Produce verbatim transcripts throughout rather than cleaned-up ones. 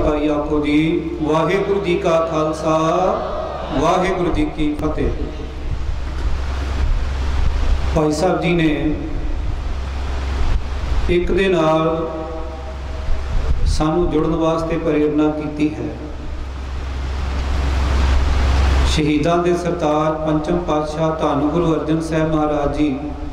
भाई आखो जी वाहिगुरु जी का खालसा वाहिगुरु जी की फतेह। भाई साहब जी ने एक दे नाल सानू जुड़न वास्ते प्रेरणा की है। शहीदां दे सरदार पंचम पातशाह धन गुरु अर्जन साहब महाराज जी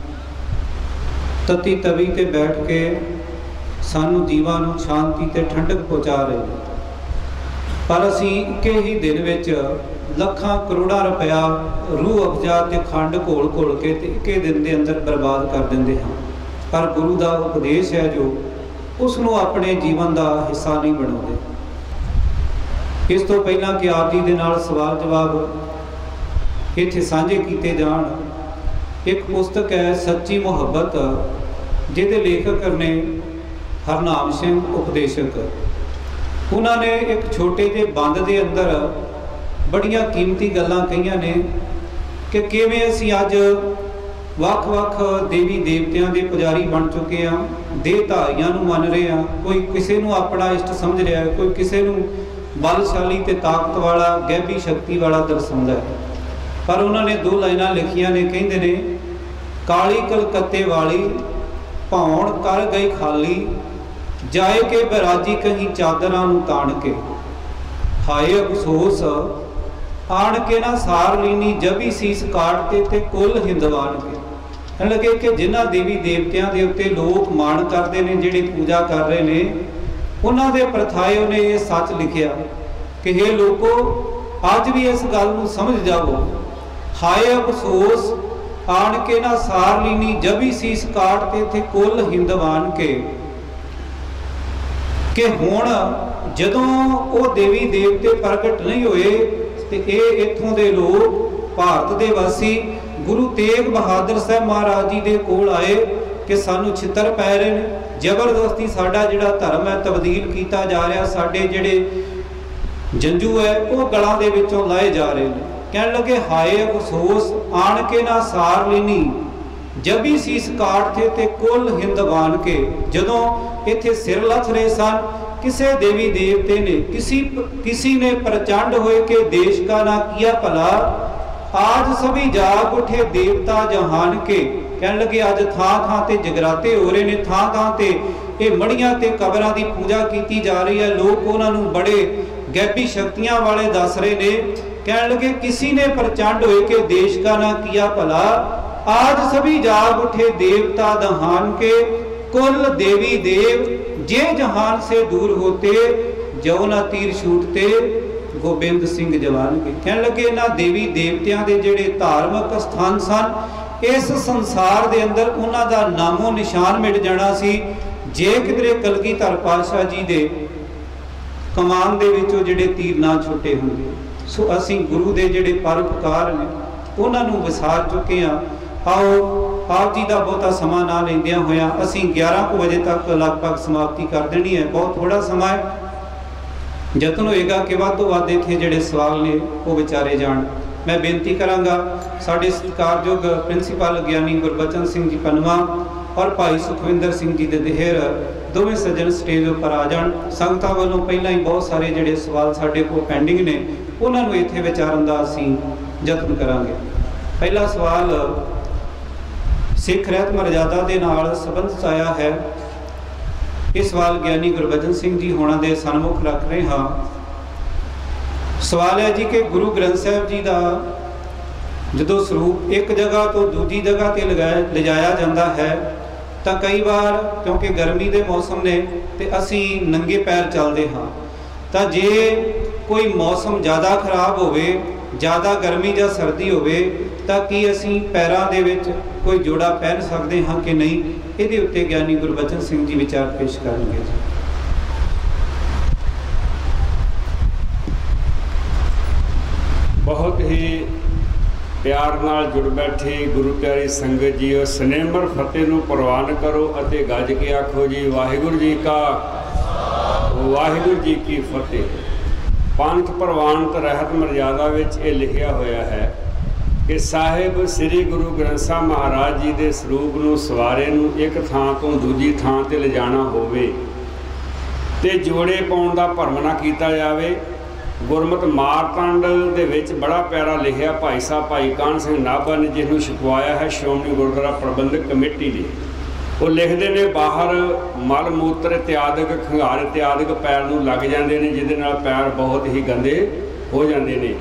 तती तवी ते बैठ के सानू जीवां नू शांति ते ठंडक पहुँचा रहे। पर असी इक्के ही दिन विच लखां करोड़ां रुपया रूह अफजा ते खंड घोल घोल के ते इक्के दिन दे अंदर बर्बाद कर दिंदे हां। पर गुरु दा उपदेश है जो उसनू अपने जीवन का हिस्सा नहीं बनाते। इस तो पहला कि आप जी दे नाल सवाल जवाब इत्थे साझे कीते जाण। एक पुस्तक है सच्ची मुहब्बत, जिहदे लेखक ने हरनाम सिंह उपदेशक। उन्होंने एक छोटे जे बंद के अंदर बड़ियां कीमती गल्लां कहियां ने कि किवें असीं अज वख वख देवी देवतियां दे पुजारी बन चुके हैं, देहधारियां नूं मन रहे हैं। कोई किसी नूं अपना इष्ट समझ रहा है, कोई किसी नूं बलशाली ते ताकत वाला गैबी शक्ति वाला दर्शाउंदा है। पर उन्होंने दो लाइनां लिखियां ने, कहिंदे ने काली कलकत्ते वाली भौण कर गई खाली, जाए के बराजी कहीं चादरां नूं ताण के, हाय अफसोस आण के ना सार लीनी जबी सीस काटते ते कुल हिंदवान के। कहने लगे कि जिन्हां देवी देवतियां दे उत्ते लोग मान करते हैं, जिहड़े पूजा कर रहे हैं, उन्हां दे प्रथाए उन्हें ये सच लिखिया कि हे लोगो अज भी इस गल नूं समझ जाओ, हाय अफसोस आण के ना सार लीनी जबी सीस काटते थे कुल हिंदवान के। कि हुण जदों वो देवी देवते प्रगट नहीं होए ते ये इत्थों दे लोग भारत दे वासी गुरु तेग बहादुर साहब महाराज जी दे कोल आए कि सानू छितर पै रहे हैं, जबरदस्ती साडा जिहड़ा धर्म है तब्दील किया जा रहा, साडे जिहड़े जंजू है वो गलां दे विचों लाए जा रहे हैं। कहने लगे हाय अफसोस आण के ना सार लीनी जबी सीस काट थे ते कुल हिंदवान के। जदों इत्थे सिर लथ रहे सन, किसी देवी देवते ने किसी किसी ने प्रचंड होए के देश का ना किया भला, आज सभी जाग उठे देवता जहान के। कहने लगे अज थां थां ते जगराते हो रहे ने, थां थां ते ये मड़ियां ते कबरां दी पूजा की जा रही है। लोग उन्हां नूं बड़े गैबी शक्तियां वाले दस रहे ने। कहने लगे किसी ने प्रचंड होए के देश का ना किया भला, आज सभी जाग उठे देवता दहान के, कुल देवी देव जे जहान से दूर होते, जो ना तीर छूटते गोबिंद सिंह जवान के। कहने लगे ना देवी देवतियां दे जेड़े धार्मिक स्थान सन, इस संसार दे अंदर उन्हां दा नामो निशान मिट जाना सी जे किधरे कलगीधर पातशाह जी दे कमान दे विचों जेड़े तीर ना छुटे होंगे। सो असी गुरु दे जेड़े परोपकार ने उन्हां नूं विसार चुके हैं। आओ आप जी का बहुता समा ना लेंदियां होया असी ग्यारह को बजे तक लगभग समाप्ति कर देनी है। बहुत थोड़ा समा है, यतन होएगा कि वध तो वध इत्थे जिहड़े सवाल ने वो विचारे जाण। मैं बेनती करांगा साडे सत्कारयोग प्रिंसीपल ज्ञानी गुरबचन सिंह जी पनवा और भाई सुखविंदर सिंह जी दे देहर दोवें सज्जन स्टेज पर आ जाण। संगतां वालों पहलां ही बहुत सारे जिहड़े सवाल साडे कोल पेंडिंग ने उन्हां नूं इत्थे विचारन दा असीं यतन करांगे। पहला सवाल सिख रहत मर्यादा के नाल संबंध आया है। इस सवाल ज्ञानी गुरबचन सिंह जी होना दे सन्मुख रख रहे हाँ। सवाल है जी कि गुरु ग्रंथ साहब जी का जो स्वरूप एक जगह तो दूजी जगह पर लगाया ले जाया जाता है, तो कई बार क्योंकि गर्मी के मौसम ने तो असी नंगे पैर चलते हाँ। तो जे कोई मौसम ज़्यादा खराब होवे, ज़्यादा गर्मी या सर्दी होवे, तो कि असी पैरों दे विच कोई जोड़ा पहन सकते हाँ कि नहीं, ये उत्ते ज्ञानी गुरबचन सिंह जी विचार पेश करेंगे। बहुत ही प्यार नाल जुड़ बैठे गुरु प्यारी संगत जी, सनेमर फतेह नूं प्रवान करो अते गज के आखो जी वाहिगुरु जी का वाहिगुरु जी की फतेह। पंथ प्रवानत रहत मर्यादा विच ये लिखिया होया है कि साहिब श्री गुरु ग्रंथ साहब महाराज जी के स्वरूप नूं सवारे नूं एक थां तो दूजी थां ते ले जाना होवे ਤੇ ਜੋੜੇ ਪਾਉਣ ਦਾ ਭਰਮ ਨਾ ਕੀਤਾ ਜਾਵੇ। ਗੁਰਮਤ ਮਾਰਤੰਡ ਦੇ ਵਿੱਚ ਬੜਾ ਪਿਆਰਾ ਲਿਖਿਆ ਭਾਈ ਸਾਹਿਬ ਭਾਈ ਕਾਹਨ ਸਿੰਘ ਨਾਭਾ ਨੇ, ਜਿਸ ਨੂੰ ਛਪਵਾਇਆ ਹੈ ਸ਼੍ਰੋਮਣੀ ਗੁਰਦੁਆਰਾ ਪ੍ਰਬੰਧਕ ਕਮੇਟੀ ਨੇ। ਉਹ ਲਿਖਦੇ ਨੇ, ਬਾਹਰ ਮਲ ਮੂਤਰ ਇਤਿਆਦਿਕ ਖੰਘਾਰ ਇਤਿਆਦਿਕ ਪੈਰ ਨੂੰ ਲੱਗ ਜਾਂਦੇ ਨੇ, ਜਿਹਦੇ ਨਾਲ ਪੈਰ ਬਹੁਤ ਹੀ ਗੰਦੇ ਹੋ ਜਾਂਦੇ ਨੇ।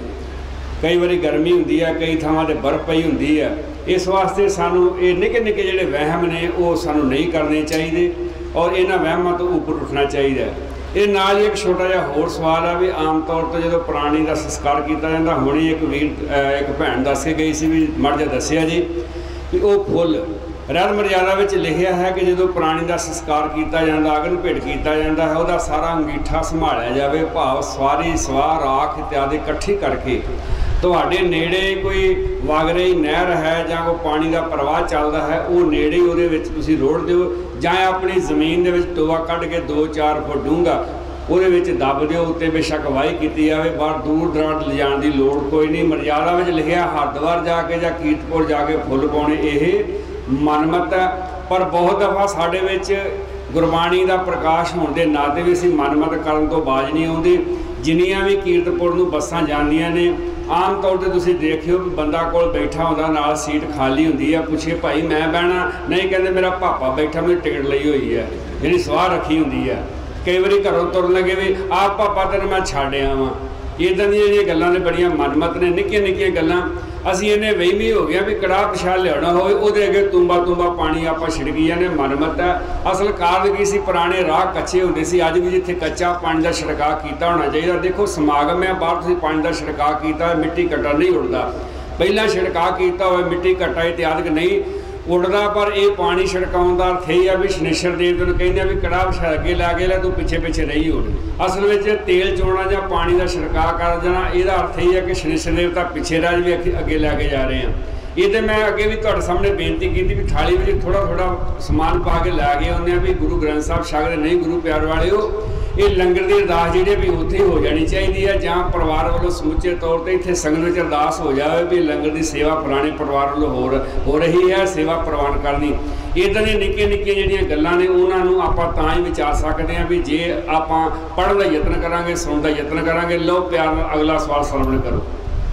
ਕਈ ਵਾਰੀ ਗਰਮੀ ਹੁੰਦੀ ਹੈ, ਕਈ ਥਾਵਾਂ 'ਤੇ ਬਰਫ਼ ਪਈ ਹੁੰਦੀ ਹੈ। ਇਸ ਵਾਸਤੇ ਸਾਨੂੰ ਇਹ ਨਿੱਕੇ ਨਿੱਕੇ ਜਿਹੜੇ ਵਹਿਮ ਨੇ ਉਹ ਸਾਨੂੰ ਨਹੀਂ ਕਰਨੇ ਚਾਹੀਦੇ ਔਰ ਇਹਨਾਂ ਵਹਿਮਾਂ ਤੋਂ ਉੱਪਰ ਉੱਠਣਾ ਚਾਹੀਦਾ। ਇਹ ਨਾਲ ਹੀ ਇੱਕ ਛੋਟਾ ਜਿਹਾ ਹੋਰ ਸਵਾਲ ਆ ਵੀ ਆਮ ਤੌਰ 'ਤੇ ਜਦੋਂ ਪ੍ਰਾਣੀ ਦਾ ਸੰਸਕਾਰ ਕੀਤਾ ਜਾਂਦਾ, ਹੁਣੀ ਇੱਕ ਵੀਰ ਇੱਕ ਭੈਣ ਦੱਸ ਕੇ ਗਈ ਸੀ ਵੀ ਮੜ ਜਾ ਦੱਸਿਆ ਜੀ ਵੀ ਉਹ ਫੁੱਲ ਰਹਿਤ ਮਰਜ਼ਾਦਾ ਵਿੱਚ ਲਿਖਿਆ ਹੈ ਕਿ ਜਦੋਂ ਪ੍ਰਾਣੀ ਦਾ ਸੰਸਕਾਰ ਕੀਤਾ ਜਾਂਦਾ, ਅਗਨ ਭੇਟ ਕੀਤਾ ਜਾਂਦਾ ਹੈ, ਉਹਦਾ ਸਾਰਾ ਅੰਗੀਠਾ ਸੰਭਾਲਿਆ ਜਾਵੇ, ਭਾਵ ਸਵਾਰੀ ਸਵਾਰ ਰਾਖ ਇਤਿਆਦਿ ਇਕੱਠੀ ਕਰਕੇ ਤੁਹਾਡੇ ਨੇੜੇ ਕੋਈ ਵਗ ਰਹੀ ਨਹਿਰ ਹੈ ਜਾਂ ਕੋਈ ਪਾਣੀ ਦਾ ਪ੍ਰਵਾਹ ਚੱਲਦਾ ਹੈ, ਉਹ ਨੇੜੇ ਉਹਦੇ ਵਿੱਚ ਤੁਸੀਂ ਰੋੜ ਦਿਓ ਜਾਂ ਆਪਣੀ ਜ਼ਮੀਨ ਦੇ ਵਿੱਚ ਟੋਆ ਕੱਢ ਕੇ ਦੋ ਚਾਰ ਫੁੱਟ ਡੂੰਘਾ ਉਹਦੇ ਵਿੱਚ ਦੱਬ ਦਿਓ। ਉੱਤੇ ਬੇਸ਼ੱਕ ਵਾਹੀ ਕੀਤੀ ਜਾਵੇ, ਬਾਹਰ ਦੂਰ ਦਰਾਂਡ ਲਿਜਾਣ ਦੀ ਲੋੜ ਕੋਈ ਨਹੀਂ। ਮਰਜ਼ਾਦਾ ਵਿੱਚ ਲਿਖਿਆ ਹਰਿਦੁਆਰ ਜਾ ਕੇ ਜਾਂ ਕੀਰਤਪੁਰ ਜਾ ਕੇ ਫੁੱਲ ਪਾਉਣੇ ਇਹ ਮਨਮਤ ਹੈ। ਪਰ ਬਹੁਤ ਦਫਾ ਸਾਡੇ ਵਿੱਚ ਗੁਰਬਾਣੀ ਦਾ ਪ੍ਰਕਾਸ਼ ਹੋਣ ਦੇ ਨਾਤੇ ਵੀ ਅਸੀਂ ਮਨਮਤ ਕਰਨ ਤੋਂ ਬਾਜ਼ ਨਹੀਂ ਆਉਂਦੀ। ਜਿੰਨੀਆਂ ਵੀ ਕੀਰਤਪੁਰ ਨੂੰ ਬੱਸਾਂ ਜਾਂਦੀਆਂ ਨੇ, ਆਮ ਤੌਰ 'ਤੇ ਤੁਸੀਂ ਦੇਖਿਓ ਵੀ ਬੰਦਾ ਕੋਲ ਬੈਠਾ ਹੁੰਦਾ, ਨਾਲ ਸੀਟ ਖਾਲੀ ਹੁੰਦੀ ਹੈ, ਪੁੱਛੇ ਭਾਈ ਮੈਂ ਬਹਿਣਾ, ਨਹੀਂ ਕਹਿੰਦੇ ਮੇਰਾ ਪਾਪਾ ਬੈਠਾ, ਮੇਰੀ ਟਿਕਟ ਲਈ ਹੋਈ ਹੈ, ਜਿਹੜੀ ਸਵਾਰ ਰੱਖੀ ਹੁੰਦੀ ਹੈ। ਕਈ ਵਾਰੀ ਘਰੋਂ ਤੁਰਨ ਲੱਗੇ ਵੀ ਆਪ ਪਾਪਾ ਤੈਨੂੰ ਮੈਂ ਛੱਡ ਆਵਾਂ। ਇੱਦਾਂ ਦੀਆਂ ਜਿਹੜੀਆਂ ਗੱਲਾਂ ਨੇ ਬੜੀਆਂ ਮਨਮਤ ਨੇ, ਨਿੱਕੀਆਂ ਨਿੱਕੀਆਂ ਗੱਲਾਂ। ਅਸੀਂ ਇੰਨੇ ਵਹਿਮੀ ਹੋ ਗਏ ਵੀ ਕੜਾਹ ਪ੍ਰਸ਼ਾਦ ਲਿਆਉਣਾ ਹੋਵੇ ਉਹਦੇ ਅੱਗੇ ਤੂੰਬਾ ਤੂੰਬਾ ਪਾਣੀ ਆਪਾਂ ਛਿੜਕੀ ਜਾਂਦੇ, ਮਨਮਤ ਹੈ। ਅਸਲ ਕਾਰਨ ਕੀ ਸੀ, ਪੁਰਾਣੇ ਰਾਹ ਕੱਚੇ ਹੁੰਦੇ ਸੀ। ਅੱਜ ਵੀ ਜਿੱਥੇ ਕੱਚਾ ਪਾਣੀ ਦਾ ਛਿੜਕਾਅ ਕੀਤਾ ਹੋਣਾ ਚਾਹੀਦਾ। ਦੇਖੋ ਸਮਾਗਮ ਹੈ, ਬਾਹਰ ਤੁਸੀਂ ਪਾਣੀ ਦਾ ਛਿੜਕਾਅ ਕੀਤਾ, ਮਿੱਟੀ ਘੱਟਾ ਨਹੀਂ ਉੱਡਦਾ। ਪਹਿਲਾਂ ਛਿੜਕਾਅ ਕੀਤਾ ਹੋਵੇ ਮਿੱਟੀ ਘੱਟਾ ਇਤਿਆਦਿਕ ਨਹੀਂ ਉੱਡਦਾ। ਪਰ ਇਹ ਪਾਣੀ ਛਿੜਕਾਉਣ ਦਾ ਅਰਥ ਇਹ ਆ ਵੀ ਸ਼ਨੇਸ਼ਰ ਦੇਵਤੇ ਨੂੰ ਕਹਿੰਦੇ ਆ ਵੀ ਕੜਾਹ ਪ੍ਰਸ਼ਾਦ ਅੱਗੇ ਲਾ ਕੇ ਲੈ, ਤੂੰ ਪਿੱਛੇ ਪਿੱਛੇ ਰਹੀ ਉੱਡ। ਅਸਲ ਵਿੱਚ ਤੇਲ ਚੋਣਾ ਜਾਂ ਪਾਣੀ ਦਾ ਛਿੜਕਾਅ ਕਰ ਦੇਣਾ, ਇਹਦਾ ਅਰਥ ਇਹ ਹੈ ਕਿ ਸ਼ਨੇਸ਼ਰ ਦੇਵਤਾ ਪਿੱਛੇ ਰਾਜ ਵੀ ਅੱਗੇ ਲੈ ਕੇ ਜਾ ਰਹੇ ਆ। ਇਹ ਤਾਂ ਮੈਂ ਅੱਗੇ ਵੀ ਤੁਹਾਡੇ ਸਾਹਮਣੇ ਬੇਨਤੀ ਕੀਤੀ ਵੀ ਥਾਲੀ ਵਿੱਚ ਥੋੜ੍ਹਾ ਥੋੜ੍ਹਾ ਸਮਾਨ ਪਾ ਕੇ ਲੈ ਕੇ ਆਉਂਦੇ ਆ ਵੀ ਗੁਰੂ ਗ੍ਰੰਥ ਸਾਹਿਬ ਛਕਦੇ ਨਹੀਂ। ਗੁਰੂ ਪਿਆਰ ਵਾਲਿਓ, ਇਹ ਲੰਗਰ ਦੀ ਅਰਦਾਸ ਜਿਹੜੇ ਵੀ ਉੱਥੇ ਹੋ ਜਾਣੀ ਚਾਹੀਦੀ ਹੈ, ਜਾਂ ਪਰਿਵਾਰ ਵੱਲੋਂ ਸਮੁੱਚੇ ਤੌਰ 'ਤੇ ਇੱਥੇ ਸੰਗਤ ਵਿੱਚ ਅਰਦਾਸ ਹੋ ਜਾਵੇ ਵੀ ਲੰਗਰ ਦੀ ਸੇਵਾ ਪੁਰਾਣੇ ਪਰਿਵਾਰ ਵੱਲੋਂ ਹੋ ਹੋ ਰਹੀ ਹੈ, ਸੇਵਾ ਪ੍ਰਵਾਨ ਕਰਨੀ। ਇੱਦਾਂ ਦੀਆਂ ਨਿੱਕੀਆਂ ਨਿੱਕੀਆਂ ਜਿਹੜੀਆਂ ਗੱਲਾਂ ਨੇ ਉਹਨਾਂ ਨੂੰ ਆਪਾਂ ਤਾਂ ਹੀ ਵਿਚਾਰ ਸਕਦੇ ਹਾਂ ਵੀ ਜੇ ਆਪਾਂ ਪੜ੍ਹਨ ਦਾ ਯਤਨ ਕਰਾਂਗੇ, ਸੁਣਨ ਦਾ ਯਤਨ ਕਰਾਂਗੇ। ਲਓ ਪਿਆਰ ਨਾਲ ਅਗਲਾ ਸਵਾਲ ਸਰਵਣ ਕਰੋ।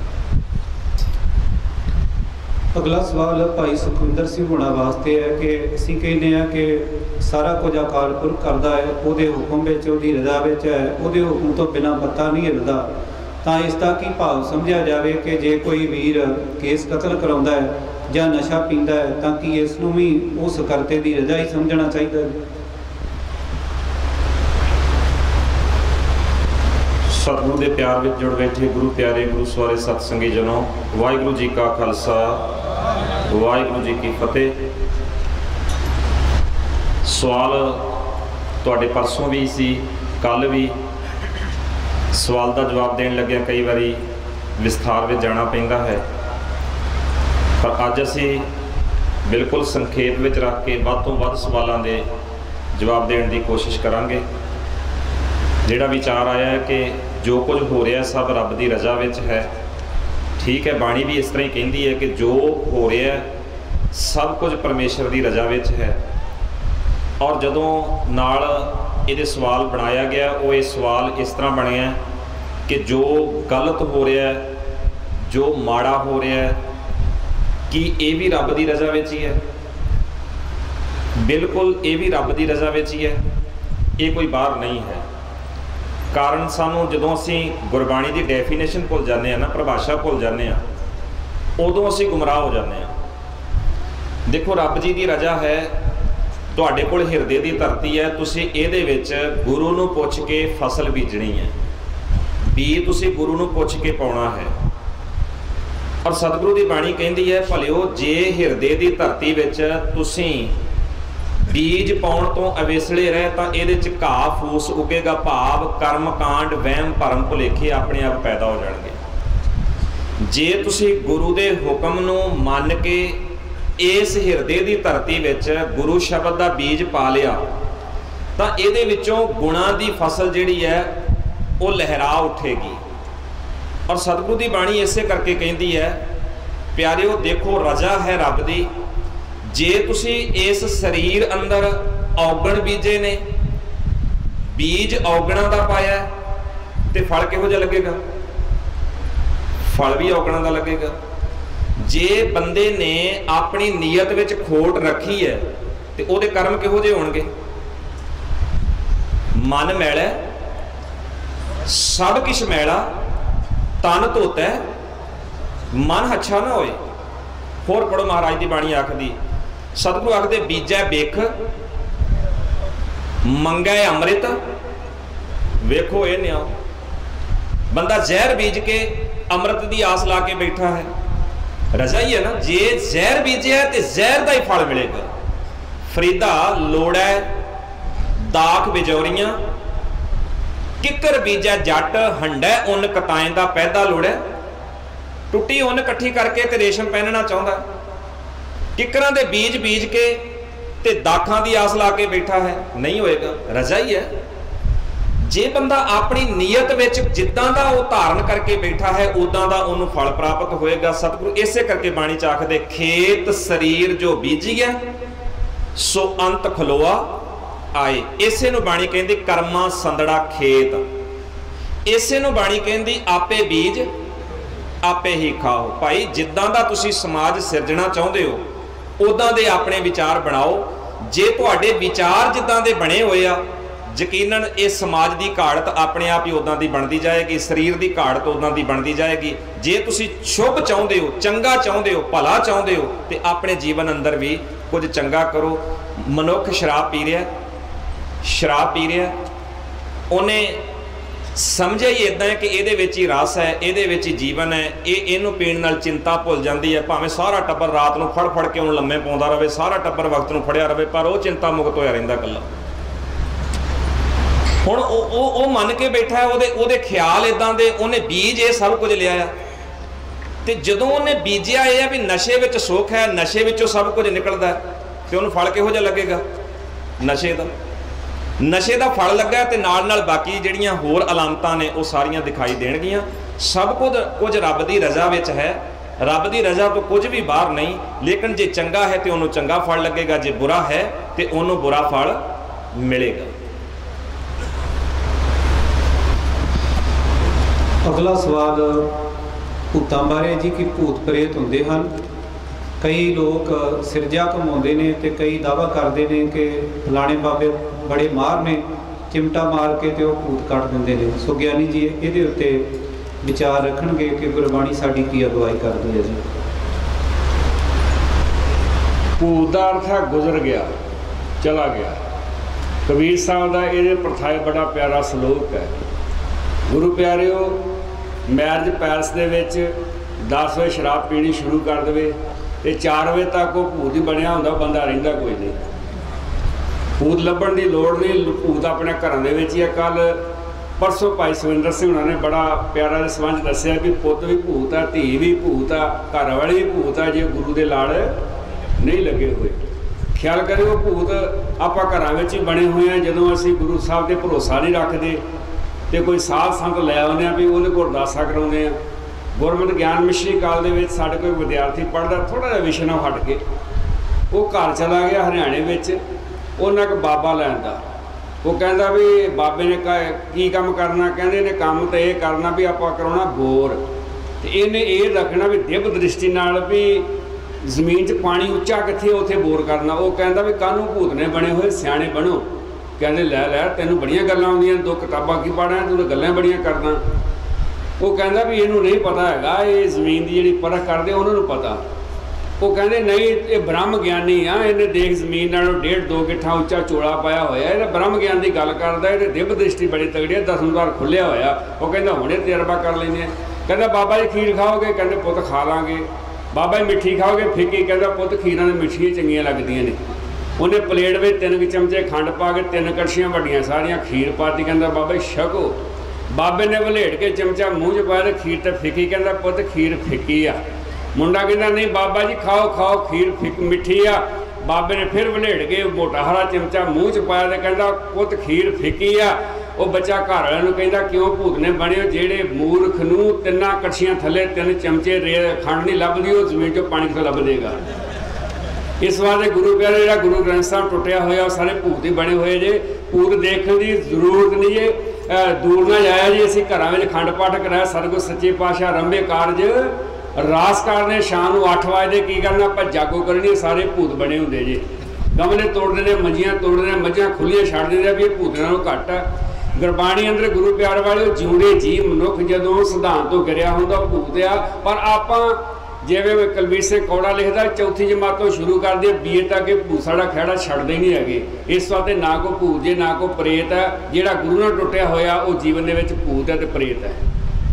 ਅਗਲਾ ਸਵਾਲ ਭਾਈ ਸੁਖਵਿੰਦਰ ਸਿੰਘ ਹੋਣਾ ਵਾਸਤੇ ਹੈ ਕਿ ਅਸੀਂ ਕਹਿੰਦੇ ਹਾਂ ਕਿ ਸਾਰਾ ਕੁਝ ਅਕਾਲ ਪੁਰਖ ਕਰਦਾ ਹੈ, ਉਹਦੇ ਹੁਕਮ ਵਿੱਚ, ਉਹਦੀ ਰਜ਼ਾ ਵਿੱਚ ਹੈ, ਉਹਦੇ ਹੁਕਮ ਤੋਂ ਬਿਨਾਂ ਪੱਤਾ ਨਹੀਂ ਹਿੱਲਦਾ। ਤਾਂ ਇਸ ਦਾ ਕੀ ਭਾਵ ਸਮਝਿਆ ਜਾਵੇ ਕਿ ਜੇ ਕੋਈ ਵੀਰ ਕੇਸ ਕਤਲ ਕਰਾਉਂਦਾ ਹੈ ਜਾਂ ਨਸ਼ਾ ਪੀਂਦਾ ਹੈ ਤਾਂ ਕੀ ਇਸ ਨੂੰ ਵੀ ਉਸ ਕਰਤੇ ਦੀ ਰਜ਼ਾ ਹੀ ਸਮਝਣਾ ਚਾਹੀਦਾ ਹੈ? ਸਤਿਗੁਰੂ ਦੇ ਪਿਆਰ ਵਿੱਚ ਜੁੜ ਬੈਠੇ ਗੁਰੂ ਪਿਆਰੇ ਗੁਰੂ ਸਵਾਰੇ ਸਤ ਸੰਗੀ ਜਨੋ, ਵਾਹਿਗੁਰੂ ਜੀ ਕਾ ਖਾਲਸਾ ਵਾਹਿਗੁਰੂ ਜੀ ਕੀ ਫਤਿਹ। ਸਵਾਲ ਤੁਹਾਡੇ ਪਰਸੋਂ ਵੀ ਸੀ, ਕੱਲ੍ਹ ਵੀ। ਸਵਾਲ ਦਾ ਜਵਾਬ ਦੇਣ ਲੱਗਿਆ ਕਈ ਵਾਰੀ ਵਿਸਥਾਰ ਵਿੱਚ ਜਾਣਾ ਪੈਂਦਾ ਹੈ, ਪਰ ਅੱਜ ਅਸੀਂ ਬਿਲਕੁਲ ਸੰਖੇਪ ਵਿੱਚ ਰੱਖ ਕੇ ਵੱਧ ਤੋਂ ਵੱਧ ਸਵਾਲਾਂ ਦੇ ਜਵਾਬ ਦੇਣ ਦੀ ਕੋਸ਼ਿਸ਼ ਕਰਾਂਗੇ। ਜਿਹੜਾ ਵਿਚਾਰ ਆਇਆ ਹੈ ਕਿ ਜੋ ਕੁਝ ਹੋ ਰਿਹਾ ਸਭ ਰੱਬ ਦੀ ਰਜ਼ਾ ਵਿੱਚ ਹੈ, ਠੀਕ ਹੈ। ਬਾਣੀ ਵੀ ਇਸ ਤਰ੍ਹਾਂ ਹੀ ਕਹਿੰਦੀ ਹੈ ਕਿ ਜੋ ਹੋ ਰਿਹਾ ਸਭ ਕੁਝ ਪਰਮੇਸ਼ਰ ਦੀ ਰਜ਼ਾ ਵਿੱਚ ਹੈ। ਔਰ ਜਦੋਂ ਨਾਲ ਇਹਦੇ ਸਵਾਲ ਬਣਾਇਆ ਗਿਆ, ਉਹ ਇਹ ਸਵਾਲ ਇਸ ਤਰ੍ਹਾਂ ਬਣਿਆ ਕਿ ਜੋ ਗਲਤ ਹੋ ਰਿਹਾ, ਜੋ ਮਾੜਾ ਹੋ ਰਿਹਾ, ਕੀ ਇਹ ਵੀ ਰੱਬ ਦੀ ਰਜ਼ਾ ਵਿੱਚ ਹੀ ਹੈ? ਬਿਲਕੁਲ ਇਹ ਵੀ ਰੱਬ ਦੀ ਰਜ਼ਾ ਵਿੱਚ ਹੀ ਹੈ, ਇਹ ਕੋਈ ਬਾਹਰ ਨਹੀਂ ਹੈ। ਕਾਰਨ ਸਾਨੂੰ ਜਦੋਂ ਅਸੀਂ ਗੁਰਬਾਣੀ ਦੀ ਡੈਫੀਨੇਸ਼ਨ ਭੁੱਲ ਜਾਂਦੇ ਹਾਂ ਨਾ, ਪਰਿਭਾਸ਼ਾ ਭੁੱਲ ਜਾਂਦੇ ਹਾਂ, ਉਦੋਂ ਅਸੀਂ ਗੁੰਮਰਾਹ ਹੋ ਜਾਂਦੇ ਹਾਂ। ਦੇਖੋ ਰੱਬ ਜੀ ਦੀ ਰਜ਼ਾ ਹੈ, ਤੁਹਾਡੇ ਕੋਲ ਹਿਰਦੇ ਦੀ ਧਰਤੀ ਹੈ, ਤੁਸੀਂ ਇਹਦੇ ਵਿੱਚ ਗੁਰੂ ਨੂੰ ਪੁੱਛ ਕੇ ਫਸਲ ਬੀਜਣੀ ਹੈ। ਬੀਜ ਤੁਸੀਂ ਗੁਰੂ ਨੂੰ ਪੁੱਛ ਕੇ ਪਾਉਣਾ ਹੈ। ਔਰ ਸਤਿਗੁਰੂ ਦੀ ਬਾਣੀ ਕਹਿੰਦੀ ਹੈ, ਭਲਿਓ ਜੇ ਹਿਰਦੇ ਦੀ ਧਰਤੀ ਵਿੱਚ ਤੁਸੀਂ ਬੀਜ ਪਾਉਣ ਤੋਂ ਅਵੇਸਲੇ ਰਹੇ ਤਾਂ ਇਹਦੇ 'ਚ ਘਾਹ ਫੂਸ ਉੱਗੇਗਾ, ਭਾਵ ਕਰਮ ਕਾਂਡ ਵਹਿਮ ਭਰਮ ਭੁਲੇਖੇ ਆਪਣੇ ਆਪ ਪੈਦਾ ਹੋ ਜਾਣਗੇ। ਜੇ ਤੁਸੀਂ ਗੁਰੂ ਦੇ ਹੁਕਮ ਨੂੰ ਮੰਨ ਕੇ ਇਸ ਹਿਰਦੇ ਦੀ ਧਰਤੀ ਵਿੱਚ ਗੁਰੂ ਸ਼ਬਦ ਦਾ ਬੀਜ ਪਾ ਲਿਆ ਤਾਂ ਇਹਦੇ ਵਿੱਚੋਂ ਗੁਣਾਂ ਦੀ ਫਸਲ ਜਿਹੜੀ ਹੈ ਉਹ ਲਹਿਰਾ ਉੱਠੇਗੀ। ਔਰ ਸਤਿਗੁਰੂ ਦੀ ਬਾਣੀ ਇਸੇ ਕਰਕੇ ਕਹਿੰਦੀ ਹੈ, ਪਿਆਰਿਓ ਦੇਖੋ ਰਜ਼ਾ ਹੈ ਰੱਬ ਦੀ। ਜੇ ਤੁਸੀਂ ਇਸ ਸਰੀਰ ਅੰਦਰ ਔਗਣ ਬੀਜੇ ਨੇ, बीज औगणा का पाया तो फल किहो जिहा लगेगा? फल भी औगणा का लगेगा। जे बंदे ने अपनी नीयत विच खोट रखी है तो उहदे कर्म किहो जिहे होणगे? मन मैला, सब किश मैला, तन धोता, मन अच्छा ना होए। होर पढ़ो, महाराज की बाणी आखदी, सतगुरु आखदे बीजै बिख मंगै अमृत। वेखो ये न्याओ, बंदा जहर बीज के अमृत की आस ला के बैठा है, रजा ही है ना। जे जहर बीजे तो जहर का ही फल मिलेगा। फरीदा लोड़ है दाख बिजौरियां, किकर बीजा जट हंडै उन कताएं का पैदा लोड़ है। टुट्टी उन इकट्ठी करके ते रेशम पहनना चाहता, किकरां दे बीज बीज के ते दाखां दी आस ला के बैठा है, नहीं होएगा। रजा ही है। जे बंदा अपनी नीयत विच जिद्दां दा वो धारण करके बैठा है उदां दा उन्होंने फल प्राप्त होएगा। सतगुरु इसे करके बाणी च आखदे खेत शरीर जो बीजिया सो अंत खलोआ आए। इसे नूं बाणी कहंदी कर्मा संदड़ा खेत। इसे नूं बाणी कहंदी आपे बीज आपे ही खाओ। भाई जिद्दां दा तुसी समाज सिरजना चाहुंदे हो उदां दे अपने विचार बनाओ। जे तुहाडे विचार जिद्दां दे बने होए आ, यकीनन इस समाज की घाड़त अपने आप ही उदां दी बनती जाएगी, शरीर की घाड़त उदां दी बनती जाएगी। जे तुसी शुभ चाहुंदे हो, चंगा चाहुंदे हो, भला चाहुंदे हो तो अपने जीवन अंदर भी कुछ चंगा करो। मनुख शराब पी रहा, शराब पी रहा, उन्हें समझे ही इदां है कि इहदे विच ही रस है, इहदे विच ही जीवन है। ये इहनूं पीण नाल चिंता भुल जाती है। भावें सारा टब्बर रात नूं फड़ फड़ के उन्हें लम्मे पाउंदा रहे, सारा टब्बर वक्त नूं फड़िया रहे, पर वो चिंता मुक्त होया रहिंदा कल्ला। हुण वो मन के बैठा है, उहदे उहदे ख्याल इदां दे, उन्हें बीज ये सब कुछ लिया ते जदों उन्हें बीजिया ये भी नशे विच सुख है, नशे विचों सब कुछ निकलदा है, तो उन्हें फल किहो जिहा लगेगा? नशे दा नशे का फल लगा तो नाल नाल बाकी जिहड़ियां होर अलामतां ने वो सारियां दिखाई देणगियां। सब कुछ कुछ रब की रजा विच है, रब की रजा तो कुछ भी बाहर नहीं। लेकिन जे चंगा है तो उन्होंने चंगा फल लगेगा, जे बुरा है तो उन्होंने बुरा फल मिलेगा। अगला सवाल भूतां बारे जी कि भूत प्रेत हुंदे हन। कई लोग सिरजा घुमाउंदे ने ते कई दावा करते हैं कि फलाणे बाबे बड़े मार ने, चिमटा मार के ते वो भूत कट दिंदे ने। सो ज्ञानी जी इहदे उत्ते विचार रखणगे कि गुरबाणी साडी की अगवाई करदी है जी? भूत का अर्थ है गुजर गया, चला गया। कबीर साहब का ये प्रथाए बड़ा प्यारा सलोक है। गुरु प्यारिओ, मैरिज पैलस दे विच दस बजे शराब पीनी शुरू कर दे तो चार बजे तक वो भूत ही बनया होंदा, बंदा रहिंदा कोई नहीं। भूत लभण की लोड़ नहीं, भूत अपने घरों दे विच ही है। कल परसों भाई सविंदर सिंह उन्होंने बड़ा प्यारा संबंध दसिया भी पुत भी भूत आ, धी भी भूत आ, घर वाले भी भूत आ जे गुरु के लाड़ नहीं लगे हुए। ख्याल करियो भूत आपां घरां विच ही बने हुए हैं। जदों असीं गुरु साहब ते भरोसा नहीं रखते तो कोई साध संत लै आउने भी उहदे कोल अरदासां कराउने आ। गुरमत ज्ञान मिश्री काल दे विच साडे कोई विद्यार्थी पढ़दा, थोड़ा जिहा विषय नाल हट के वो घर चला गया हरियाणे विच। उन्हें एक बाबा लैंदा, वो कहता भी बाबे ने कहा की काम करना, कहते ने काम तो यह करना भी आपां कराउणा बोर, तो इन्हें ये रखना भी दिव्य दृष्टि नाल भी जमीन च पानी उच्चा कित्थे उत्थे बोर करना। वो कहता भी कानूं भूत ने बने हुए सियाणे बनो। कहते लै लै तैनूं बड़ियां गल्लां आउंदियां, दो किताबां की पढ़ना, तूं तो गल्लां बड़ियां करना। वो कहता भी इनू नहीं पता है, ये जमीन की जी परख करते उन्होंने पता। वो कहते नहीं ये ब्रह्म ज्ञानी आ, इन्हें देख जमीन नालों डेढ़ दो गिट्ठा उच्चा चोला पाया होया, ये ब्रह्म ज्ञान की गल करदा, ये दिव्य दृष्टि बड़ी तगड़ी है, दसम द्वार खुलिया होया। वो कहता हुणे तजर्बा कर लेंगे। कहता बाबा जी खीर खाओगे? कहते पुत खा लांगे। बाबा जी मिठी खाओगे? फिक्की। कहता पुत खीरां ने मिठियां चंगियां लगदियां ने। उन्हें प्लेट में तीन चमचे खंड पा के तीन कड़छियां वड्डियां सारियां खीर पाती। कहता बाबा जी छको। बाबे ने वलेट के चमचा मूँह च पाया, खीर तो फिक्की। कहता पुत खीर फिक्की आ। मुंडा कहता नहीं बाबा जी खाओ खाओ खीर फिक मिठी आ। बाबे ने फिर वलेट के मोटा हरा चमचा मूँह च पाया तो कहता पुत खीर फिक्की आ। वो बच्चा घर वाले नूं कहता क्यों भूत ने बने जेड़े मूर्ख नूं तिन्ना कड़छियां थले तीन चमचे रे खंड नहीं लभदी, वो जमीन चों पानी कित्थों लभ देगा। इस वास्ते गुरु प्यारे जिहड़ा गुरु ग्रंथ साहब टुटिया होया सारे भूत ही बने हुए जे। ਭੂਤ ਦੇਖਣ ਦੀ ਜ਼ਰੂਰਤ ਨਹੀਂ ਹੈ। ਦੂਰ ਨਾ ਜਾਇਆ ਜੀ, ਅਸੀਂ ਘਰਾਂ ਵਿੱਚ ਖੰਡ ਪਾਠ ਕਰਾਇਆ, ਸਤਿਗੁਰ ਸੱਚੇ ਪਾਤਸ਼ਾਹ ਰੰਭੇ ਕਾਰਜ ਰਾਸ ਕਰਨੇ, ਸ਼ਾਮ ਨੂੰ ਅੱਠ ਵਜੇ ਕੀ ਕਰਨਾ, ਆਪਾਂ ਜਾਗੋ ਕਰਨੀ, ਸਾਰੇ ਭੂਤ ਬਣੇ ਹੁੰਦੇ ਜੀ। ਗਮਲੇ ਤੋੜਦੇ ਨੇ, ਮੰਜੀਆਂ ਤੋੜਦੇ ਨੇ, ਮੱਝਾਂ ਖੁੱਲੀਆਂ ਛੱਡ ਦਿੰਦੇ ਆ ਵੀ ਇਹ ਭੂਤਾਂ ਨਾਲੋਂ ਘੱਟ ਆ। ਗੁਰਬਾਣੀ ਅੰਦਰ ਗੁਰੂ ਪਿਆਰ ਵਾਲੇ ਜਿਉਂਦੇ ਜੀਵ ਮਨੁੱਖ ਜਦੋਂ ਸਿਧਾਂਤ ਤੋਂ ਗਿਰਿਆ ਹੁੰਦਾ ਭੂਤ ਆ। ਪਰ ਆਪਾਂ ਜਿਵੇਂ ਕੁਲਬੀਰ ਸਿੰਘ ਕੌੜਾ ਲਿਖਦਾ, ਚੌਥੀ ਜਮਾਤ ਤੋਂ ਸ਼ੁਰੂ ਕਰਦੇ ਬੀਏ ਤੱਕ ਇਹ ਭੂਤ ਸਾਡਾ ਖਹਿੜਾ ਛੱਡਦੇ ਹੀ ਨਹੀਂ ਹੈਗੇ। ਇਸ ਵਾਸਤੇ ਨਾ ਕੋਈ ਭੂਤ ਜੇ ਨਾ ਕੋਈ ਪ੍ਰੇਤ ਹੈ। ਜਿਹੜਾ ਗੁਰੂ ਨਾਲ ਟੁੱਟਿਆ ਹੋਇਆ ਉਹ ਜੀਵਨ ਦੇ ਵਿੱਚ ਭੂਤ ਹੈ ਤੇ ਪ੍ਰੇਤ ਹੈ।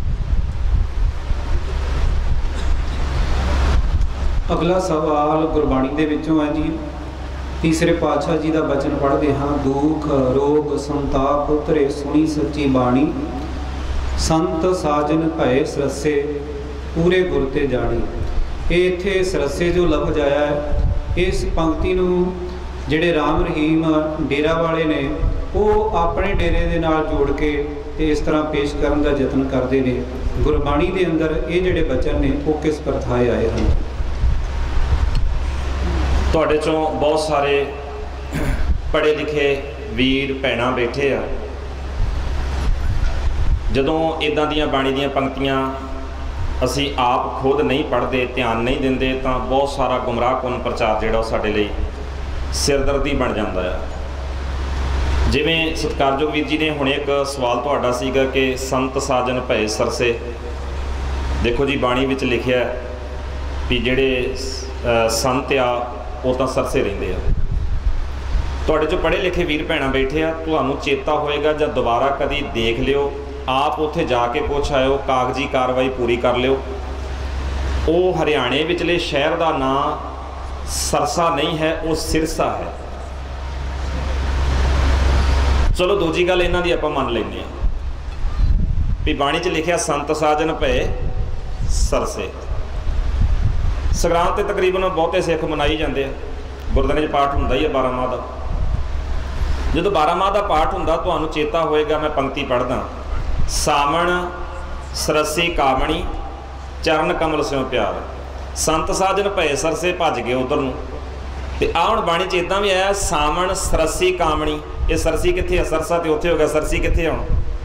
ਅਗਲਾ ਸਵਾਲ ਗੁਰਬਾਣੀ ਦੇ ਵਿੱਚੋਂ ਹੈ ਜੀ। ਤੀਸਰੇ ਪਾਤਸ਼ਾਹ ਜੀ ਦਾ ਬਚਨ ਪੜ੍ਹਦੇ ਹਾਂ। ਦੁੱਖ ਰੋਗ ਸੰਤਾਪ ਉਤਰੇ ਸੁਣੀ ਸੱਚੀ ਬਾਣੀ, ਸੰਤ ਸਾਜਨ ਭਏ ਸਰਸੇ ਪੂਰੇ ਗੁਰ ਤੇ ਜਾਣੀ। ਇਹ ਇੱਥੇ ਸਰਸੇ ਜੋ ਲਫ਼ਜ਼ ਆਇਆ ਹੈ, ਇਸ ਪੰਕਤੀ ਨੂੰ ਜਿਹੜੇ ਰਾਮ ਰਹੀਮ ਡੇਰਾ ਵਾਲੇ ਨੇ ਉਹ ਆਪਣੇ ਡੇਰੇ ਦੇ ਨਾਲ ਜੋੜ ਕੇ ਤੇ ਇਸ ਤਰ੍ਹਾਂ ਪੇਸ਼ ਕਰਨ ਦਾ ਯਤਨ ਕਰਦੇ ਨੇ। ਗੁਰਬਾਣੀ ਦੇ ਅੰਦਰ ਇਹ ਜਿਹੜੇ ਬਚਨ ਨੇ ਉਹ ਕਿਸ ਪ੍ਰਥਾਏ ਆਏ ਹਨ? ਤੁਹਾਡੇ ਚੋਂ ਬਹੁਤ ਸਾਰੇ ਪੜ੍ਹੇ ਲਿਖੇ ਵੀਰ ਭੈਣਾਂ ਬੈਠੇ ਆ। ਜਦੋਂ ਇੱਦਾਂ ਦੀਆਂ ਬਾਣੀ ਦੀਆਂ ਪੰਕਤੀਆਂ ਅਸੀਂ ਆਪ ਖੁਦ ਨਹੀਂ ਪੜ੍ਹਦੇ, ਧਿਆਨ ਨਹੀਂ ਦਿੰਦੇ, ਤਾਂ ਬਹੁਤ ਸਾਰਾ ਗੁੰਮਰਾਹਕੁਨ ਪ੍ਰਚਾਰ ਜਿਹੜਾ ਉਹ ਸਾਡੇ ਲਈ ਸਿਰਦਰਦੀ ਬਣ ਜਾਂਦਾ ਆ। ਜਿਵੇਂ ਸਤਿਕਾਰਯੋਗ ਵੀਰ ਜੀ ਨੇ ਹੁਣੇ ਇੱਕ ਸਵਾਲ ਤੁਹਾਡਾ ਸੀਗਾ ਕਿ ਸੰਤ ਸਾਜਨ ਭਏ ਸਰਸੇ। ਦੇਖੋ ਜੀ, ਬਾਣੀ ਵਿੱਚ ਲਿਖਿਆ ਵੀ ਜਿਹੜੇ ਸੰਤ ਆ ਉਹ ਤਾਂ ਸਰਸੇ ਰਹਿੰਦੇ ਆ। ਤੁਹਾਡੇ 'ਚੋਂ ਪੜ੍ਹੇ ਲਿਖੇ ਵੀਰ ਭੈਣਾਂ ਬੈਠੇ ਆ, ਤੁਹਾਨੂੰ ਚੇਤਾ ਹੋਏਗਾ ਜਾਂ ਦੁਬਾਰਾ ਕਦੀ ਦੇਖ ਲਿਓ, ਆਪ ਉੱਥੇ ਜਾ ਕੇ ਪੁੱਛ ਆਇਓ, ਕਾਗਜ਼ੀ ਕਾਰਵਾਈ ਪੂਰੀ ਕਰ ਲਿਓ। ਉਹ ਹਰਿਆਣੇ ਵਿਚਲੇ ਸ਼ਹਿਰ ਦਾ ਨਾਂ ਸਰਸਾ ਨਹੀਂ ਹੈ, ਉਹ ਸਿਰਸਾ ਹੈ। ਚਲੋ ਦੂਜੀ ਗੱਲ ਇਹਨਾਂ ਦੀ ਆਪਾਂ ਮੰਨ ਲੈਂਦੇ ਹਾਂ ਵੀ ਬਾਣੀ 'ਚ ਲਿਖਿਆ ਸੰਤ ਸਾਜਨ ਭਏ ਸਰਸੇ। ਸੰਗਰਾਂਦ ਤੇ ਤਕਰੀਬਨ ਬਹੁਤੇ ਸਿੱਖ ਮਨਾਈ ਜਾਂਦੇ ਆ। ਗੁਰਦੁਆਰੇ 'ਚ ਪਾਠ ਹੁੰਦਾ ਹੀ ਹੈ ਬਾਰਾਂ ਮਾਹ ਦਾ। ਜਦੋਂ ਬਾਰਾਂ ਮਾਹ ਦਾ ਪਾਠ ਹੁੰਦਾ, ਤੁਹਾਨੂੰ ਚੇਤਾ ਹੋਏਗਾ, ਮੈਂ ਪੰਕਤੀ ਪੜ੍ਹਦਾ। ਸਾਵਣ ਸਰਸੀ ਕਾਮਣੀ ਚਰਨ ਕਮਲ ਸਿਉ ਪਿਆਰ, ਸੰਤ ਸਾਜਨ ਭਏ ਸਰਸੇ, ਭੱਜ ਗਏ ਉਧਰ ਨੂੰ। ਤੇ ਆਹ ਹੁਣ ਬਾਣੀ 'ਚ ਇੱਦਾਂ ਵੀ ਆਇਆ, ਸਾਵਣ ਸਰਸੀ ਕਾਮਣੀ। ਇਹ ਸਰਸੀ ਕਿੱਥੇ ਆ? ਸਰਸਾ ਤੇ ਉੱਥੇ ਹੋ ਗਿਆ, ਸਰਸੀ ਕਿੱਥੇ ਆ? ਹੁਣ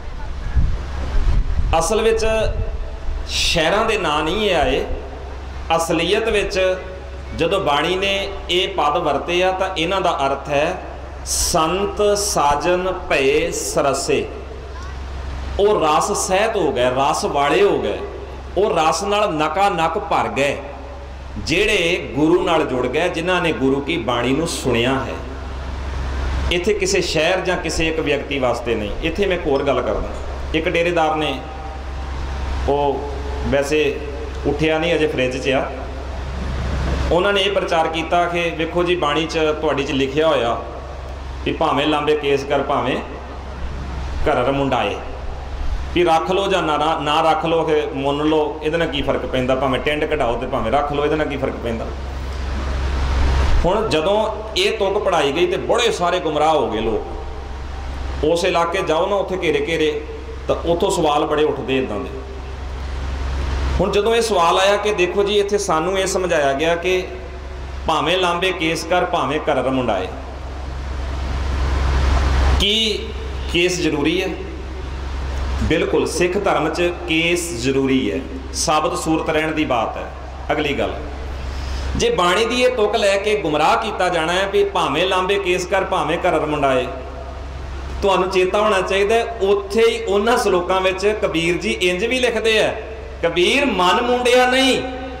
ਅਸਲ ਵਿੱਚ ਸ਼ਹਿਰਾਂ ਦੇ ਨਾਂ ਨਹੀਂ ਇਹ ਆਏ। ਅਸਲੀਅਤ ਵਿੱਚ ਜਦੋਂ ਬਾਣੀ ਨੇ ਇਹ ਪਦ ਵਰਤੇ ਆ ਤਾਂ ਇਹਨਾਂ ਦਾ ਅਰਥ ਹੈ ਸੰਤ ਸਾਜਨ ਭਏ ਸਰਸੇ। ਉਹ ਰਸ ਸਹਿਤ ਹੋ ਗਏ, ਰਸ ਵਾਲੇ ਹੋ ਗਏ, ਉਹ ਰਸ ਨਾਲ ਨਕਾ ਨਕ ਭਰ ਗਏ, ਜਿਹੜੇ ਗੁਰੂ ਨਾਲ ਜੁੜ ਗਏ, ਜਿਨ੍ਹਾਂ ਨੇ ਗੁਰੂ ਕੀ ਬਾਣੀ ਨੂੰ ਸੁਣਿਆ ਹੈ। ਇੱਥੇ ਕਿਸੇ ਸ਼ਹਿਰ ਜਾਂ ਕਿਸੇ ਇੱਕ ਵਿਅਕਤੀ ਵਾਸਤੇ ਨਹੀਂ। ਇੱਥੇ ਮੈਂ ਇੱਕ ਹੋਰ ਗੱਲ ਕਰਦਾ। ਇੱਕ ਡੇਰੇਦਾਰ ਨੇ, ਉਹ ਵੈਸੇ ਉੱਠਿਆ ਨਹੀਂ ਅਜੇ, ਫਰਿੱਜ 'ਚ ਆ, ਉਹਨਾਂ ਨੇ ਇਹ ਪ੍ਰਚਾਰ ਕੀਤਾ ਕਿ ਵੇਖੋ ਜੀ, ਬਾਣੀ 'ਚ ਤੁਹਾਡੀ 'ਚ ਲਿਖਿਆ ਹੋਇਆ ਵੀ ਭਾਵੇਂ ਲਾਂਬੇ ਕੇਸ ਕਰ ਭਾਵੇਂ ਘਰ ਮੁੰਡਾਏ, ਵੀ ਰੱਖ ਲਓ ਜਾਂ ਨਾ ਨਾ ਰੱਖ ਲਓ, ਕਿ ਮੁੰਨ ਲਓ, ਇਹਦੇ ਨਾਲ ਕੀ ਫਰਕ ਪੈਂਦਾ? ਭਾਵੇਂ ਟੈਂਡ ਕਢਾਓ ਤੇ ਭਾਵੇਂ ਰੱਖ ਲਓ, ਇਹਦੇ ਨਾਲ ਕੀ ਫਰਕ ਪੈਂਦਾ? ਹੁਣ ਜਦੋਂ ਇਹ ਤੁਕ ਪੜਾਈ ਗਈ ਤੇ ਬੜੇ ਸਾਰੇ ਗੁੰਮਰਾਹ ਹੋ ਗਏ ਲੋਕ। ਉਸ ਇਲਾਕੇ ਜਾਓ ਨਾ, ਉੱਥੇ ਘੇਰੇ ਘੇਰੇ, ਤਾਂ ਉੱਥੋਂ ਸਵਾਲ ਬੜੇ ਉੱਠਦੇ ਇੱਦਾਂ ਦੇ। ਹੁਣ ਜਦੋਂ ਇਹ ਸਵਾਲ ਆਇਆ ਕਿ ਦੇਖੋ ਜੀ, ਇੱਥੇ ਸਾਨੂੰ ਇਹ ਸਮਝਾਇਆ ਗਿਆ ਕਿ ਭਾਵੇਂ ਲਾਂਬੇ ਕੇਸ ਕਰ ਭਾਵੇਂ ਘਰ ਮੁੰਡਾਏ, ਕੀ ਕੇਸ ਜ਼ਰੂਰੀ ਹੈ? ਬਿਲਕੁਲ, ਸਿੱਖ ਧਰਮ 'ਚ ਕੇਸ ਜ਼ਰੂਰੀ ਹੈ, ਸਾਬਤ ਸੂਰਤ ਰਹਿਣ ਦੀ ਬਾਤ ਹੈ। ਅਗਲੀ ਗੱਲ, ਜੇ ਬਾਣੀ ਦੀ ਇਹ ਤੁਕ ਲੈ ਕੇ ਗੁੰਮਰਾਹ ਕੀਤਾ ਜਾਣਾ ਹੈ ਵੀ ਭਾਵੇਂ ਲਾਂਬੇ ਕੇਸ ਕਰ ਭਾਵੇਂ ਘਰ ਮੁੰਡਾਏ, ਤੁਹਾਨੂੰ ਚੇਤਾ ਹੋਣਾ ਚਾਹੀਦਾ ਉੱਥੇ ਹੀ ਉਹਨਾਂ ਸਲੋਕਾਂ ਵਿੱਚ ਕਬੀਰ ਜੀ ਇੰਜ ਵੀ ਲਿਖਦੇ ਆ, ਕਬੀਰ ਮਨ ਮੁੰਡਿਆ ਨਹੀਂ,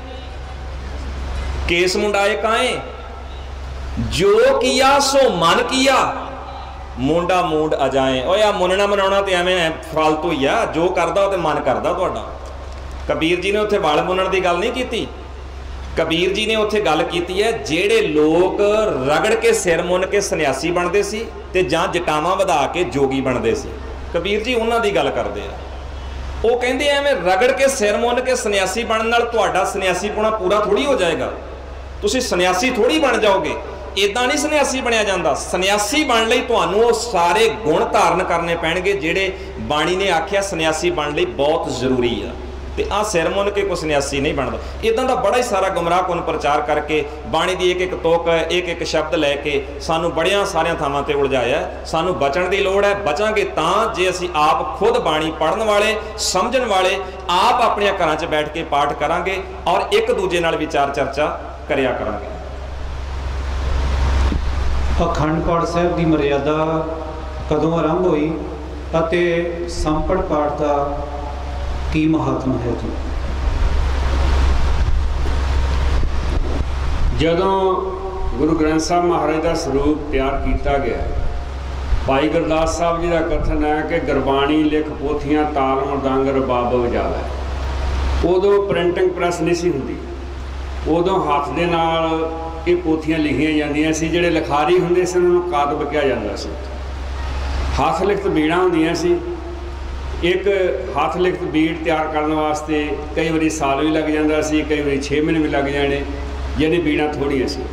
ਕੇਸ ਮੁੰਡਾਏ ਕਾਏ, ਜੋ ਕੀਆ ਸੋ ਮਨ ਕੀਆ, ਮੁੰਡਾ ਮੂੰਡ ਅਜਾਏ। ਓਏ ਆ ਮੁੰਨਣਾ ਮਨਾਉਣਾ ਤੇ ਐਵੇਂ ਫਾਲਤੂ ਹੀ ਆ, ਜੋ ਕਰਦਾ ਉਹ ਤੇ ਮਨ ਕਰਦਾ ਤੁਹਾਡਾ। ਕਬੀਰ ਜੀ ਨੇ ਉੱਥੇ ਵਾਲ ਮੁੰਨਣ ਦੀ ਗੱਲ ਨਹੀਂ ਕੀਤੀ। ਕਬੀਰ ਜੀ ਨੇ ਉੱਥੇ ਗੱਲ ਕੀਤੀ ਹੈ ਜਿਹੜੇ ਲੋਕ ਰਗੜ ਕੇ ਸਿਰ ਮੁੰਨ ਕੇ ਸੰਨਿਆਸੀ ਬਣਦੇ ਸੀ ਤੇ ਜਾਂ ਜਟਾਵਾਂ ਵਧਾ ਕੇ ਜੋਗੀ ਬਣਦੇ ਸੀ, ਕਬੀਰ ਜੀ ਉਹਨਾਂ ਦੀ ਗੱਲ ਕਰਦੇ ਆ। ਉਹ ਕਹਿੰਦੇ ਐਵੇਂ ਰਗੜ ਕੇ ਸਿਰ ਮੁੰਨ ਕੇ ਸੰਨਿਆਸੀ ਬਣਨ ਨਾਲ ਤੁਹਾਡਾ ਸੰਨਿਆਸੀਪੁਣਾ ਪੂਰਾ ਥੋੜੀ ਹੋ ਜਾਏਗਾ, ਤੁਸੀਂ ਸੰਨਿਆਸੀ ਥੋੜੀ ਬਣ ਜਾਓਗੇ। ਇਦਾਂ ਨਹੀਂ ਸੰਨਿਆਸੀ ਬਣਿਆ ਜਾਂਦਾ। ਸੰਨਿਆਸੀ ਬਣਨ ਲਈ ਤੁਹਾਨੂੰ ਉਹ ਸਾਰੇ ਗੁਣ ਧਾਰਨ ਕਰਨੇ ਪੈਣਗੇ ਜਿਹੜੇ ਬਾਣੀ ਨੇ ਆਖਿਆ ਸੰਨਿਆਸੀ ਬਣਨ ਲਈ ਬਹੁਤ ਜ਼ਰੂਰੀ ਆ। तो आ सिर मुन के कुछ सन्यासी नहीं बनता। इदां दा बड़ा ही सारा गुमराहकुन प्रचार करके बाणी की एक एक तोक एक एक शब्द लैके सानू बड़िया सारिया थावां ते उलझाया। सानू बचण की लोड़ है। बचांगे तां जे असीं आप खुद बाणी पढ़न वाले समझण वाले आप अपने घरां च बैठ के पाठ करांगे और एक दूजे नाल विचार चर्चा करिया करांगे। अखंड पाठ साहिब की मर्यादा कदों आरंभ हुई अते संपड़ पाठ का की महात्मा है जी? जदों गुरु ग्रंथ साहब महाराज का स्वरूप तैयार किया गया, भाई गुरदास साहब जी का कथन है कि गुरबाणी लिख पोथियां ताल मृदंग रबाब वजावे। उदों प्रिंटिंग प्रैस नहीं सी हुंदी, उदों हाथ दे नाल ये पोथियां लिखियां जांदियां सी। जिहड़े लिखारी हुंदे सी उन्हां नूं कातब कहा जांदा सी। हथ लिखत बीड़ां हुंदियां सी। एक हथ लिखत बीड़ तैयार करने वास्ते कई बारी साल भी लग जाता सी, कई बारी छे महीने भी लग जाने, यानी बीड़ां थोड़ियां सी।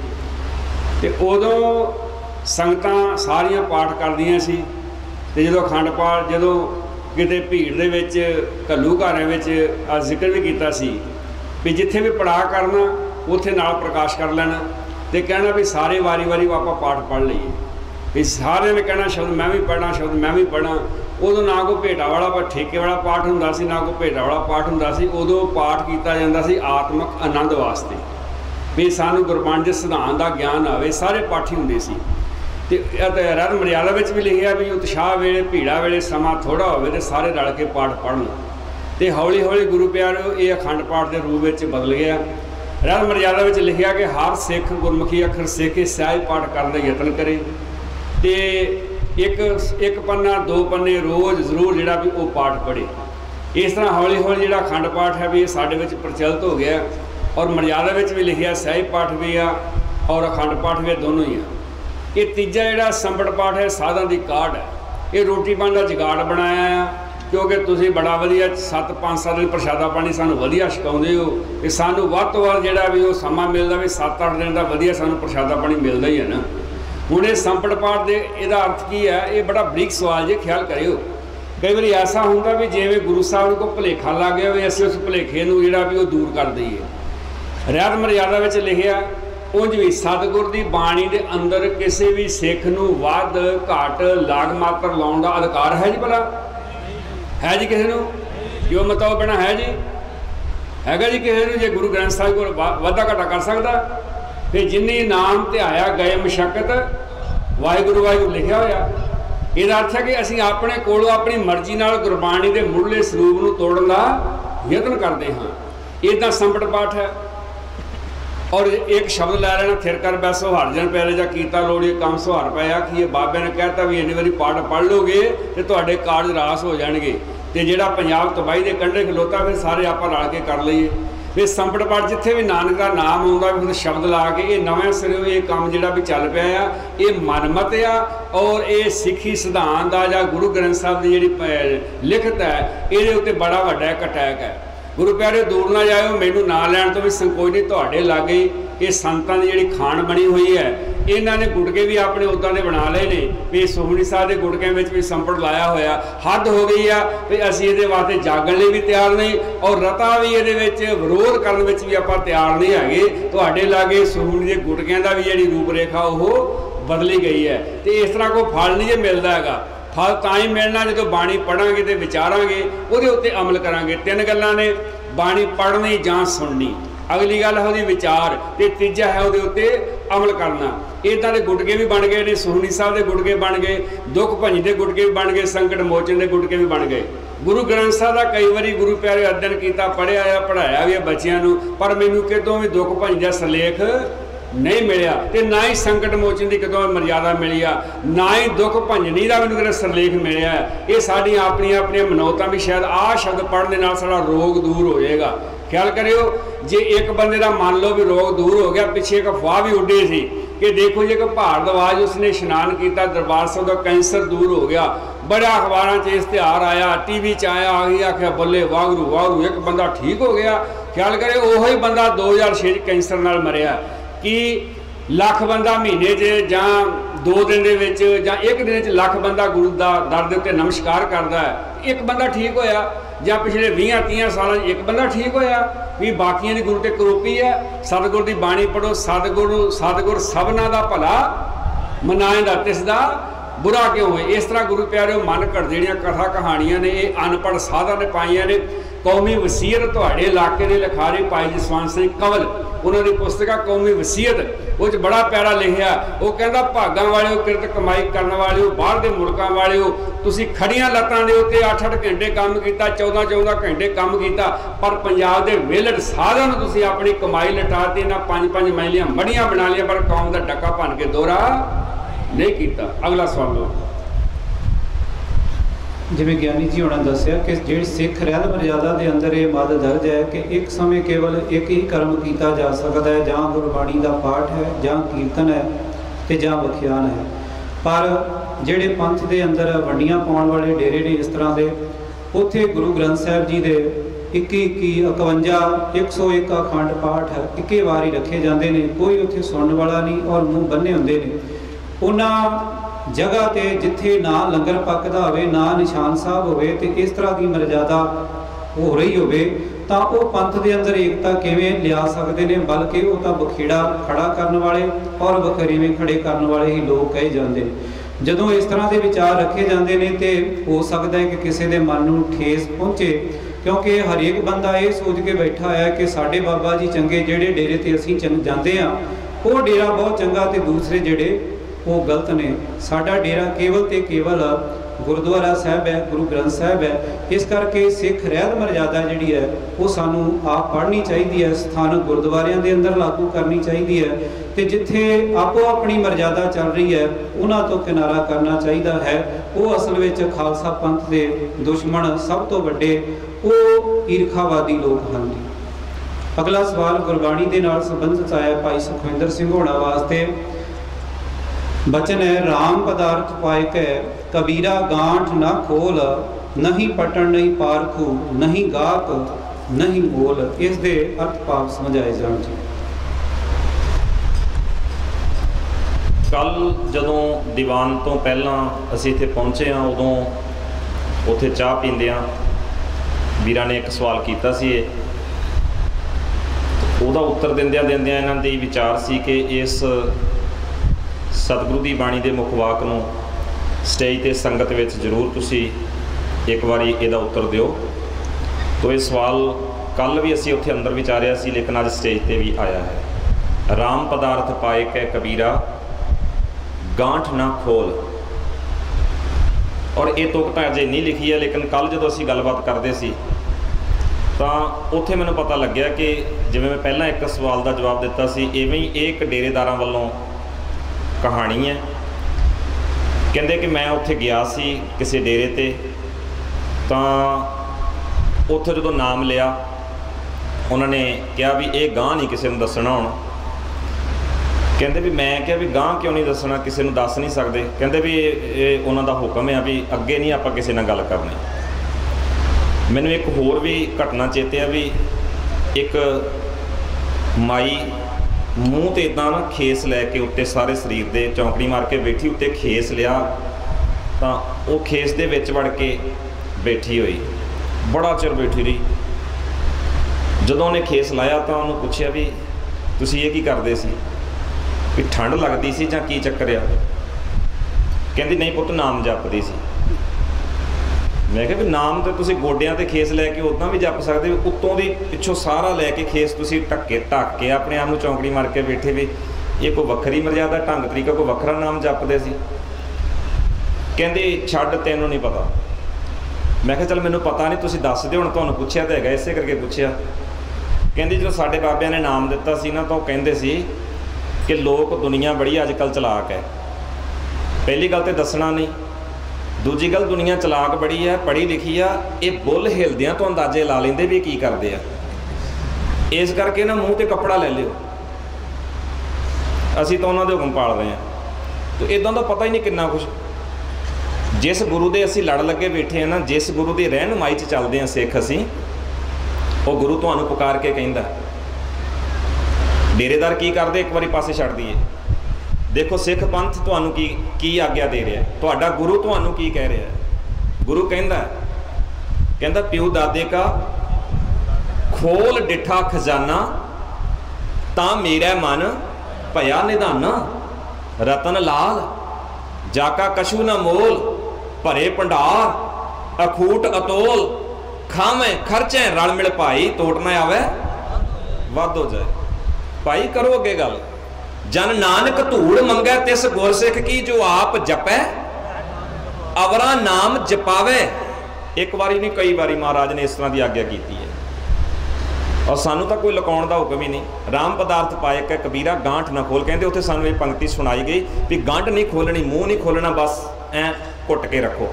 ते उदों संगतां सारियां पाठ करदियां सी। ते जदों अखंड पाठ जदों किते भीड़ दे विच घल्लू घरां विच आ जिक्र भी कीता सी भी जिथे भी पड़ा करना उत्थे नाल प्रकाश कर लेना ते कहना भी सारे वारी वारी आपां पाठ पढ़ लईए। भी सारे ने कहना शब्द मैं भी पढ़ा, शब्द मैं भी पढ़ा। उदों ना कोई भेटा वाला पर ठेके वाला पाठ हुंदा सी, ना कोई भेटा वाला पाठ हुंदा सी। उदों पाठ कीता जांदा सी आत्मक आनंद वास्ते भी सानू गुरबाणी दे सिद्धांत दा ज्ञान आवे। सारे पाठी हुंदे सी। ते रत मर्यादा विच भी लिखिया भी उत्साह वेले भीड़ा वेले समा थोड़ा होवे ते सारे रल के पाठ पढ़न। ते हौली हौली गुरु प्यारो ये अखंड पाठ के रूप में बदल गया। रत मर्यादा में लिखिया कि हर सिख गुरमुखी अखर सिख के सहज पाठ करने का यतन करे। तो एक एक पन्ना दो पन्ने रोज़ जरूर जोड़ा भी वो पाठ पढ़े। इस तरह हौली हौली जो अखंड पाठ है भी ये साढ़े में प्रचलित हो गया। और मर्यादा में भी लिखिया सहज पाठ भी आ और अखंड पाठ भी दोनों ही आ। ये तीजा जोड़ा संपट पाठ है साधां की काढ़ है। ये रोटी पानी का जुगाड़ बनाया आ क्योंकि तुसीं बड़ा वधिया सत्त पाँच साल दिन प्रशादा पानी सानू वधिया छकाउंदे हो कि सानू वध तो वध जिहड़ा भी वो समा मिलदा भी सत्त अठ दिन का वधिया सानू प्रशादा पानी मिलदा ही है ना। हुण ये संपट पाठ दे इहदा अर्थ की है, ये बड़ा बरीक सवाल जे ख्याल करियो। कई बार ऐसा हुंदा भी जिवें गुरु साहब को भुलेखा लग गया भी असीं उस भुलेखे नूं जिहड़ा भी वो दूर कर दईए। रहत मर्यादा विच लिखिया उंज भी सतगुर दी बाणी दे अंदर किसी भी सिख नूं वध घट लाग मात्र लाउण दा अधिकार है जी? भला है जी? किसी को जो मतलब बना है जी? हैगा जी किसी को? जे गुरु ग्रंथ साहिब को वाधा घाटा कर सकता? फिर जिन्नी नाम ध्याया गए मशक्कत वाहिगुरु वाहिगुरु लिखा होया। इसका अर्थ है कि असीं अपने कोलों अपनी मर्जी नाल गुरबाणी के मुढ़ले स्वरूप नूं तोड़न दा यतन करते हाँ। इदा संपट पाठ है। और एक शब्द लै लेना थिर कर बैसो हर जन पहले जा कीता लोड़िए काम सुहार पाया कि ये बाबे ने कहता भी इन्नी बारी पाठ पढ़ लोगे तो तुहाडे कारज रास हो जाएंगे। तो जिहड़ा पंजाब तबाही के कंढे खलोता फिर सारे आप रल के कर लीए। फिर संपट पाठ जिथे भी नानक का नाम आउंदा फिर शब्द ला के ये नवें सिरों ये काम जिहड़ा भी चल पिया ये मनमत आ और ये सिੱਖੀ सिद्धांत आ जां गुरु ग्रंथ साहिब की जिहड़ी लिखत है ये उत्ते बड़ा वड्डा एक अटैक है। गुरु प्यारे दूर ना जाओ, मैनू ना लैण तो भी संकोच नहीं, तुहाडे लागे ये संतां की जिहड़ी खाण बनी हुई है इन्हां ने गुटके भी अपने उदां दे बना लए ने भी सुखमनी साहिब के गुटकिਆਂ ਵਿੱਚ भी संपट लाया होया। हद हो गई आ भी असीं इहदे वास्ते जागण लई भी तैयार नहीं और रता भी इहदे विच विरोध करन विच भी आपां तैयार नहीं हैगे। तुहाडे लागे सुखमनी दे गुटकिਆਂ दा भी जिहड़ी रूप रेखा ਉਹ बदली गई है। तो इस तरह कोई फल नहीं जे मिलदा हैगा। फल तां ही मिलना जो बाणी पढ़ांगे तो विचारांगे उहदे उत्ते अमल करांगे। तीन गल्लां ने, बाणी पढ़नी जां सुननी, अगली गल है उहदी विचार, ते तीजा है उहदे उत्ते अमल करना। इदां दे गुटके भी बन गए ने, सुखमनी साहिब दे गुटके बन गए, दुख भंज दे गुटके भी बन गए, संकट मोचन दे गुटके भी बन गए। गुरु ग्रंथ साहिब का कई बारी गुरु प्यारे अध्ययन किया, पढ़िया आ, पढ़ाया भी है बच्चों नूं, पर मैनूं कितों भी दुख भंज दा सलेख नहीं मिलिया ते ना ही संकट मोचन की कदों मर्यादा मिली आ, ना ही दुख भंजनी का मैनूं कदे सरलेख मिलिया। ये साडियां अपनियां अपनियां मनौतां भी शायद आ शब्द पढ़ने नाल साडा रोग दूर हो जाएगा। ख्याल करियो जे एक बंदे का मान लो भी रोग दूर हो गया, पिछे एक अफवाह भी उड्डी सी कि देखो जी एक भारद्वाज उसने इशनान किया, दरबार साहिब का कैंसर दूर हो गया। बड़ा अखबारों से इश्तिहार आया, टी वी च आया, आ गई आख्या बल्ले वागरू वागरू एक बंदा ठीक हो गया। ख्याल करे उही बंदा दो हज़ार छे कैंसर नाल मरिया कि लख बंदा महीने च जां दो दिन दे विच जां एक दिन च लख बंदा गुरु दा दर दे उत्ते नमस्कार करदा है, एक बंदा ठीक होया। ਜਾਂ ਪਿਛਲੇ ਵੀਹਾਂ ਤੀਹਾਂ ਸਾਲਾਂ 'ਚ ਇੱਕ ਬੰਦਾ ਠੀਕ ਹੋਇਆ ਵੀ ਬਾਕੀਆਂ ਦੀ ਗੁਰੂ ਤੇ ਕਰੋਪੀ ਹੈ। ਸਤਿਗੁਰ ਦੀ ਬਾਣੀ ਪੜ੍ਹੋ, ਸਤਿਗੁਰੂ ਸਤਿਗੁਰ ਸਭਨਾਂ ਦਾ ਭਲਾ ਮਨਾਏਂਦਾ, ਤਿਸ ਦਾ बुरा क्यों है। इस तरह गुरु प्यारे मन घट जड़ियाँ कथा कहानियां ने ये अनपढ़ साधा ने पाइया ने। कौमी वसीयत तुहाडे इलाके के लिखारी भाई जसवंत सिंह कंवल उन्होंने पुस्तक कौमी वसीयत वो बड़ा प्यारा लिखिया। वो कहता भागां वाले किरत कमाई करने वाले बाहर के मुल्कों वाले तुसी खड़ियां लत्तां दे उत्ते अठ अठ घंटे काम किया, चौदह चौदह घंटे काम किया, पर पंजाब के वेलड़ साधा नूं तुसी अपनी कमाई लटाती ना पांच पांच मैलियां मड़ियां बना लिया, पर कौम का डक्का भन के दोहरा नहीं किया। अगला सवाल लो। जिवें ज्ञानी जी होना दसिया कि जिहड़ी सिख रहत मर्यादा के अंदर ये मद दर्ज है कि एक समय केवल एक ही कर्म किया जा सकता है, जां गुरबाणी का पाठ है, जां कीर्तन है, तो जां वखियान है। पर जिहड़े पंथ के अंदर वंडियां पाउण वाले डेरे ने इस तरह के, उत्थे गुरु ग्रंथ साहिब जी के इक्की इक्की इकवंजा एक सौ एक अखंड पाठ इक्के वारी रखे जाते हैं। कोई उत्थे सुनने वाला नहीं और मूँह बन्ने होंदे ने। उन्हां जगह ते जिथे ना लंगर पकदा होवे, ना निशान साहब होवे, ते इस तरह की मर्यादा हो रही होवे, तां वो पंथ के अंदर एकता किवें लिया सकते हैं। बल्कि वो तां बखेड़ा खड़ा करने वाले और वखरेवें खड़े करने वाले ही लोग कहे जाते हैं। जदों इस तरह के विचार रखे जाते हैं तो हो सकता है कि किसी के मन नूं ठेस पहुँचे, क्योंकि हरेक बंदा ये सोच के बैठा है कि साडे बाबा जी चंगे, जिहड़े डेरे ते असीं चंग जाते हैं वो डेरा बहुत चंगा, तो दूसरे जिहड़े वो गलत ने। साडा डेरा केवल ते केवल गुरुद्वारा साहब है, गुरु ग्रंथ साहब है। इस करके सिख रहत मर्यादा जिहड़ी है वो सानू आप पढ़नी चाहिए है, स्थानक गुरुद्वारियां दे अंदर लागू करनी चाहिए है, तो जिथे आपो अपनी मर्यादा चल रही है उन्हां तो किनारा करना चाहिए है। वो असल में खालसा पंथ के दुश्मन सब तो वड्डे वो ईरखावादी लोग हैं। अगला सवाल गुरबाणी के नाल संबंधित आया भाई सुखविंदर सिंह होना वास्ते। बचन है राम पदार्थ पाए कै कबीरा गांठ ना खोल, नहीं पटन नहीं पारखू, नहीं गाक नहीं मोल। इस दे अर्थ भाव समझाए जाण जी। कल जदों दीवान तो पहला असीं इत्थे पहुंचे हाँ, उदों उत्थे चाह पींदे वीरां ने एक सवाल कीता सी, उहदा उत्तर दिंदियां दिंदियां इन्हां दे विचार सी कि इस सतगुरु की बाणी के मुख वाक नूं स्टेज ते संगत विच जरूर तुसी एक बारी इहदा उत्तर दिओ। तो ये सवाल कल भी असीं उत्थे अंदर विचारिया सी, लेकिन अज स्टेज ते भी आया है। राम पदार्थ पाए कै कबीरा गांठ ना खोल। और ये तुक तां अजे नहीं लिखी है, लेकिन कल जदों असीं गलबात करदे सी तां उत्थे मैनूं पता लग्या कि जिवें मैं पहलां एक सवाल का जवाब दिता सी, इवें ही एक डेरेदारां वल्लों कहानी है। कहते कि मैं उत्थे गया सी किसी डेरे ते, तो उत्थे जो नाम लिया उन्होंने कहा भी ये गांह नहीं किसी को दसना होना। कहते भी मैं क्या भी गांह क्यों नहीं दसना, किसी को दस नहीं सकते। कहते भी ये उन्हों का हुक्म है भी अगे नहीं आप किसी नाल गल करनी। मैनू एक होर भी घटना चेते है भी एक माई मूँह तो इदा ना खेस लैके उत्ते सारे शरीर के चौंकड़ी मार के बैठी, उत्ते खेस लिया तो वो खेस दे विच वड़ के बैठी हुई, बड़ा चिर बैठी रही। जदों उन्हें खेस लाया तो उन्होंने पूछया भी तुसीं ये की करदे सी, भी ठंड लगती सी जां की चक्कर आ। कहंदी नहीं पुत्त नाम जपदी सी। मैं कहा भी नाम तो तुसीं गोडियां ते खेस लैके उदां भी जप सकदे, उत्तों दी पिछों सारा लैके खेस तुसीं ढक्के ढक के अपने आप नूं चौंकड़ी मार के बैठे भी, ये कोई वक्री मर्यादा ढंग तरीका कोई वखरा नाम जपदे सी। कहंदी छड्ड तैनूं नहीं पता। मैं कहा चल मैनूं पता नहीं, तुसीं दस दिओ, हुण तुहानूं पुछया तां हैगा इसे करके पुछया। कहंदी जो साडे बाबिਆਂ ने नाम दिता सी ना, तो कहंदे सी कि लोग दुनिया बड़ी अजकल चलाक है। पहली गल तो दसना नहीं, दूजी गल दुनिया चलाक बड़ी है, पढ़ी लिखी आ, ये बुल हिलदियां तो अंदाजे ला लेंदे भी की करदे आ। इस करके ना मूँह ते कपड़ा ले लिओ, असीं तो उन्हां दे हुकम पाल रहे हैं। तो इदां दा पता ही नहीं कितना कुछ। जिस गुरु दे असीं लड़ लगे बैठे हैं ना, जिस गुरु की रहनुमाई च चलते हैं सिख असीं, वो गुरु तुहानूं पुकार के कहिंदा। डेरेदार की करदे एक बारी पासे छड्ड दईए। देखो सिख पंथ तुहानूं की की आग्या दे रहा है, तुहाडा गुरु तुहानूं की कह रहा है। गुरु कहंदा कहता प्यो दादे का खोल डिठा खजाना ता मेरा मन भया निधाना। रतन लाल जाका कछु न मोल भरे भंडार अखूट अतोल। खावे खर्चे रल मिल भाई तोड़ ना आवे वध हो जाए। भाई करो अगे गल। जन नानक धूड़ मंगै तिस गुरसिख की जो आप जपै अवरा नाम जपावे। एक बारी नहीं कई बारी महाराज ने इस तरह की आग्ञा की है और सानू तो कोई लुकाउण दा हुक्म ही नहीं। राम पदार्थ पाए कै कबीरा गांठ ना खोल। कहते उत्थे सानू ये पंक्ति सुनाई गई भी गांठ नहीं खोलनी, मूँह नहीं खोलना, बस ऐ घुट के रखो।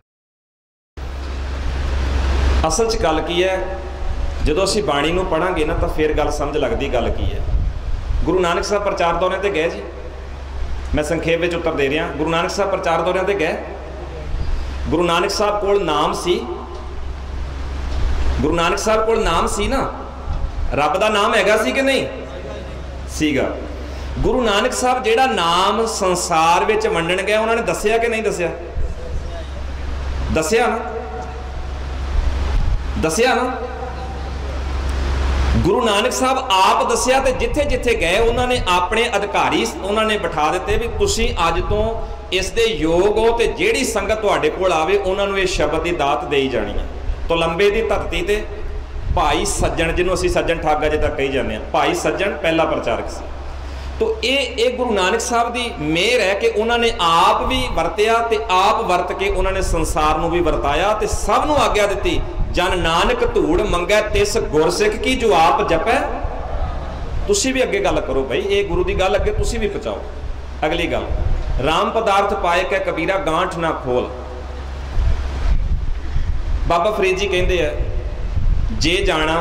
असल च गल की है जो असी बाणी नूं पढ़ांगे ना तो फिर गल समझ लगती गल की है। गुरु नानक साहब प्रचार दौरे ते गए जी, मैं संखेप में उत्तर दे रहा। गुरु नानक साहब प्रचार दौरे ते गए। गुरु नानक साहब कोल नाम सी, गुरु नानक साहब कोल नाम सी ना, रब दा नाम हैगा सी कि नहीं सीगा। गुरु नानक साहब जेड़ा नाम संसार विच वंडण गया उन्होंने दसिया कि नहीं दसिया? दसिया ना, दसिया ना। गुरु नानक साहब आप दसिया तो जिथे जिथे गए उन्होंने अपने अधिकारी उन्होंने बिठा दिते भी तुसी अज तो इस दे योग हो तो जिहड़ी संगत तुहाडे कोल आवे उन्होंने ये शब्द की दात देई जानी है। तो लंबे की धरती ते भाई सज्जन जिन्हों असीं सज्जन ठग अजे तक कही जाने, भाई सज्जन पहला प्रचारक सी। तो ये ये गुरु नानक साहब की मेहर है कि उन्होंने आप भी वरत्या ते आप वरत के उन्होंने संसार नूं भी वरताया ते सब नूं आग्या दिती जन नानक धूड़ मंगै तिस गुरसिख की जो आप जपै। तुसी भी अगे गल करो भाई, ये गुरु की गल अगे तुसी भी पहुँचाओ। अगली गल राम पदार्थ पाए कै कबीरा गांठ ना खोल। बाबा फरीद जी कहते हैं जे जाना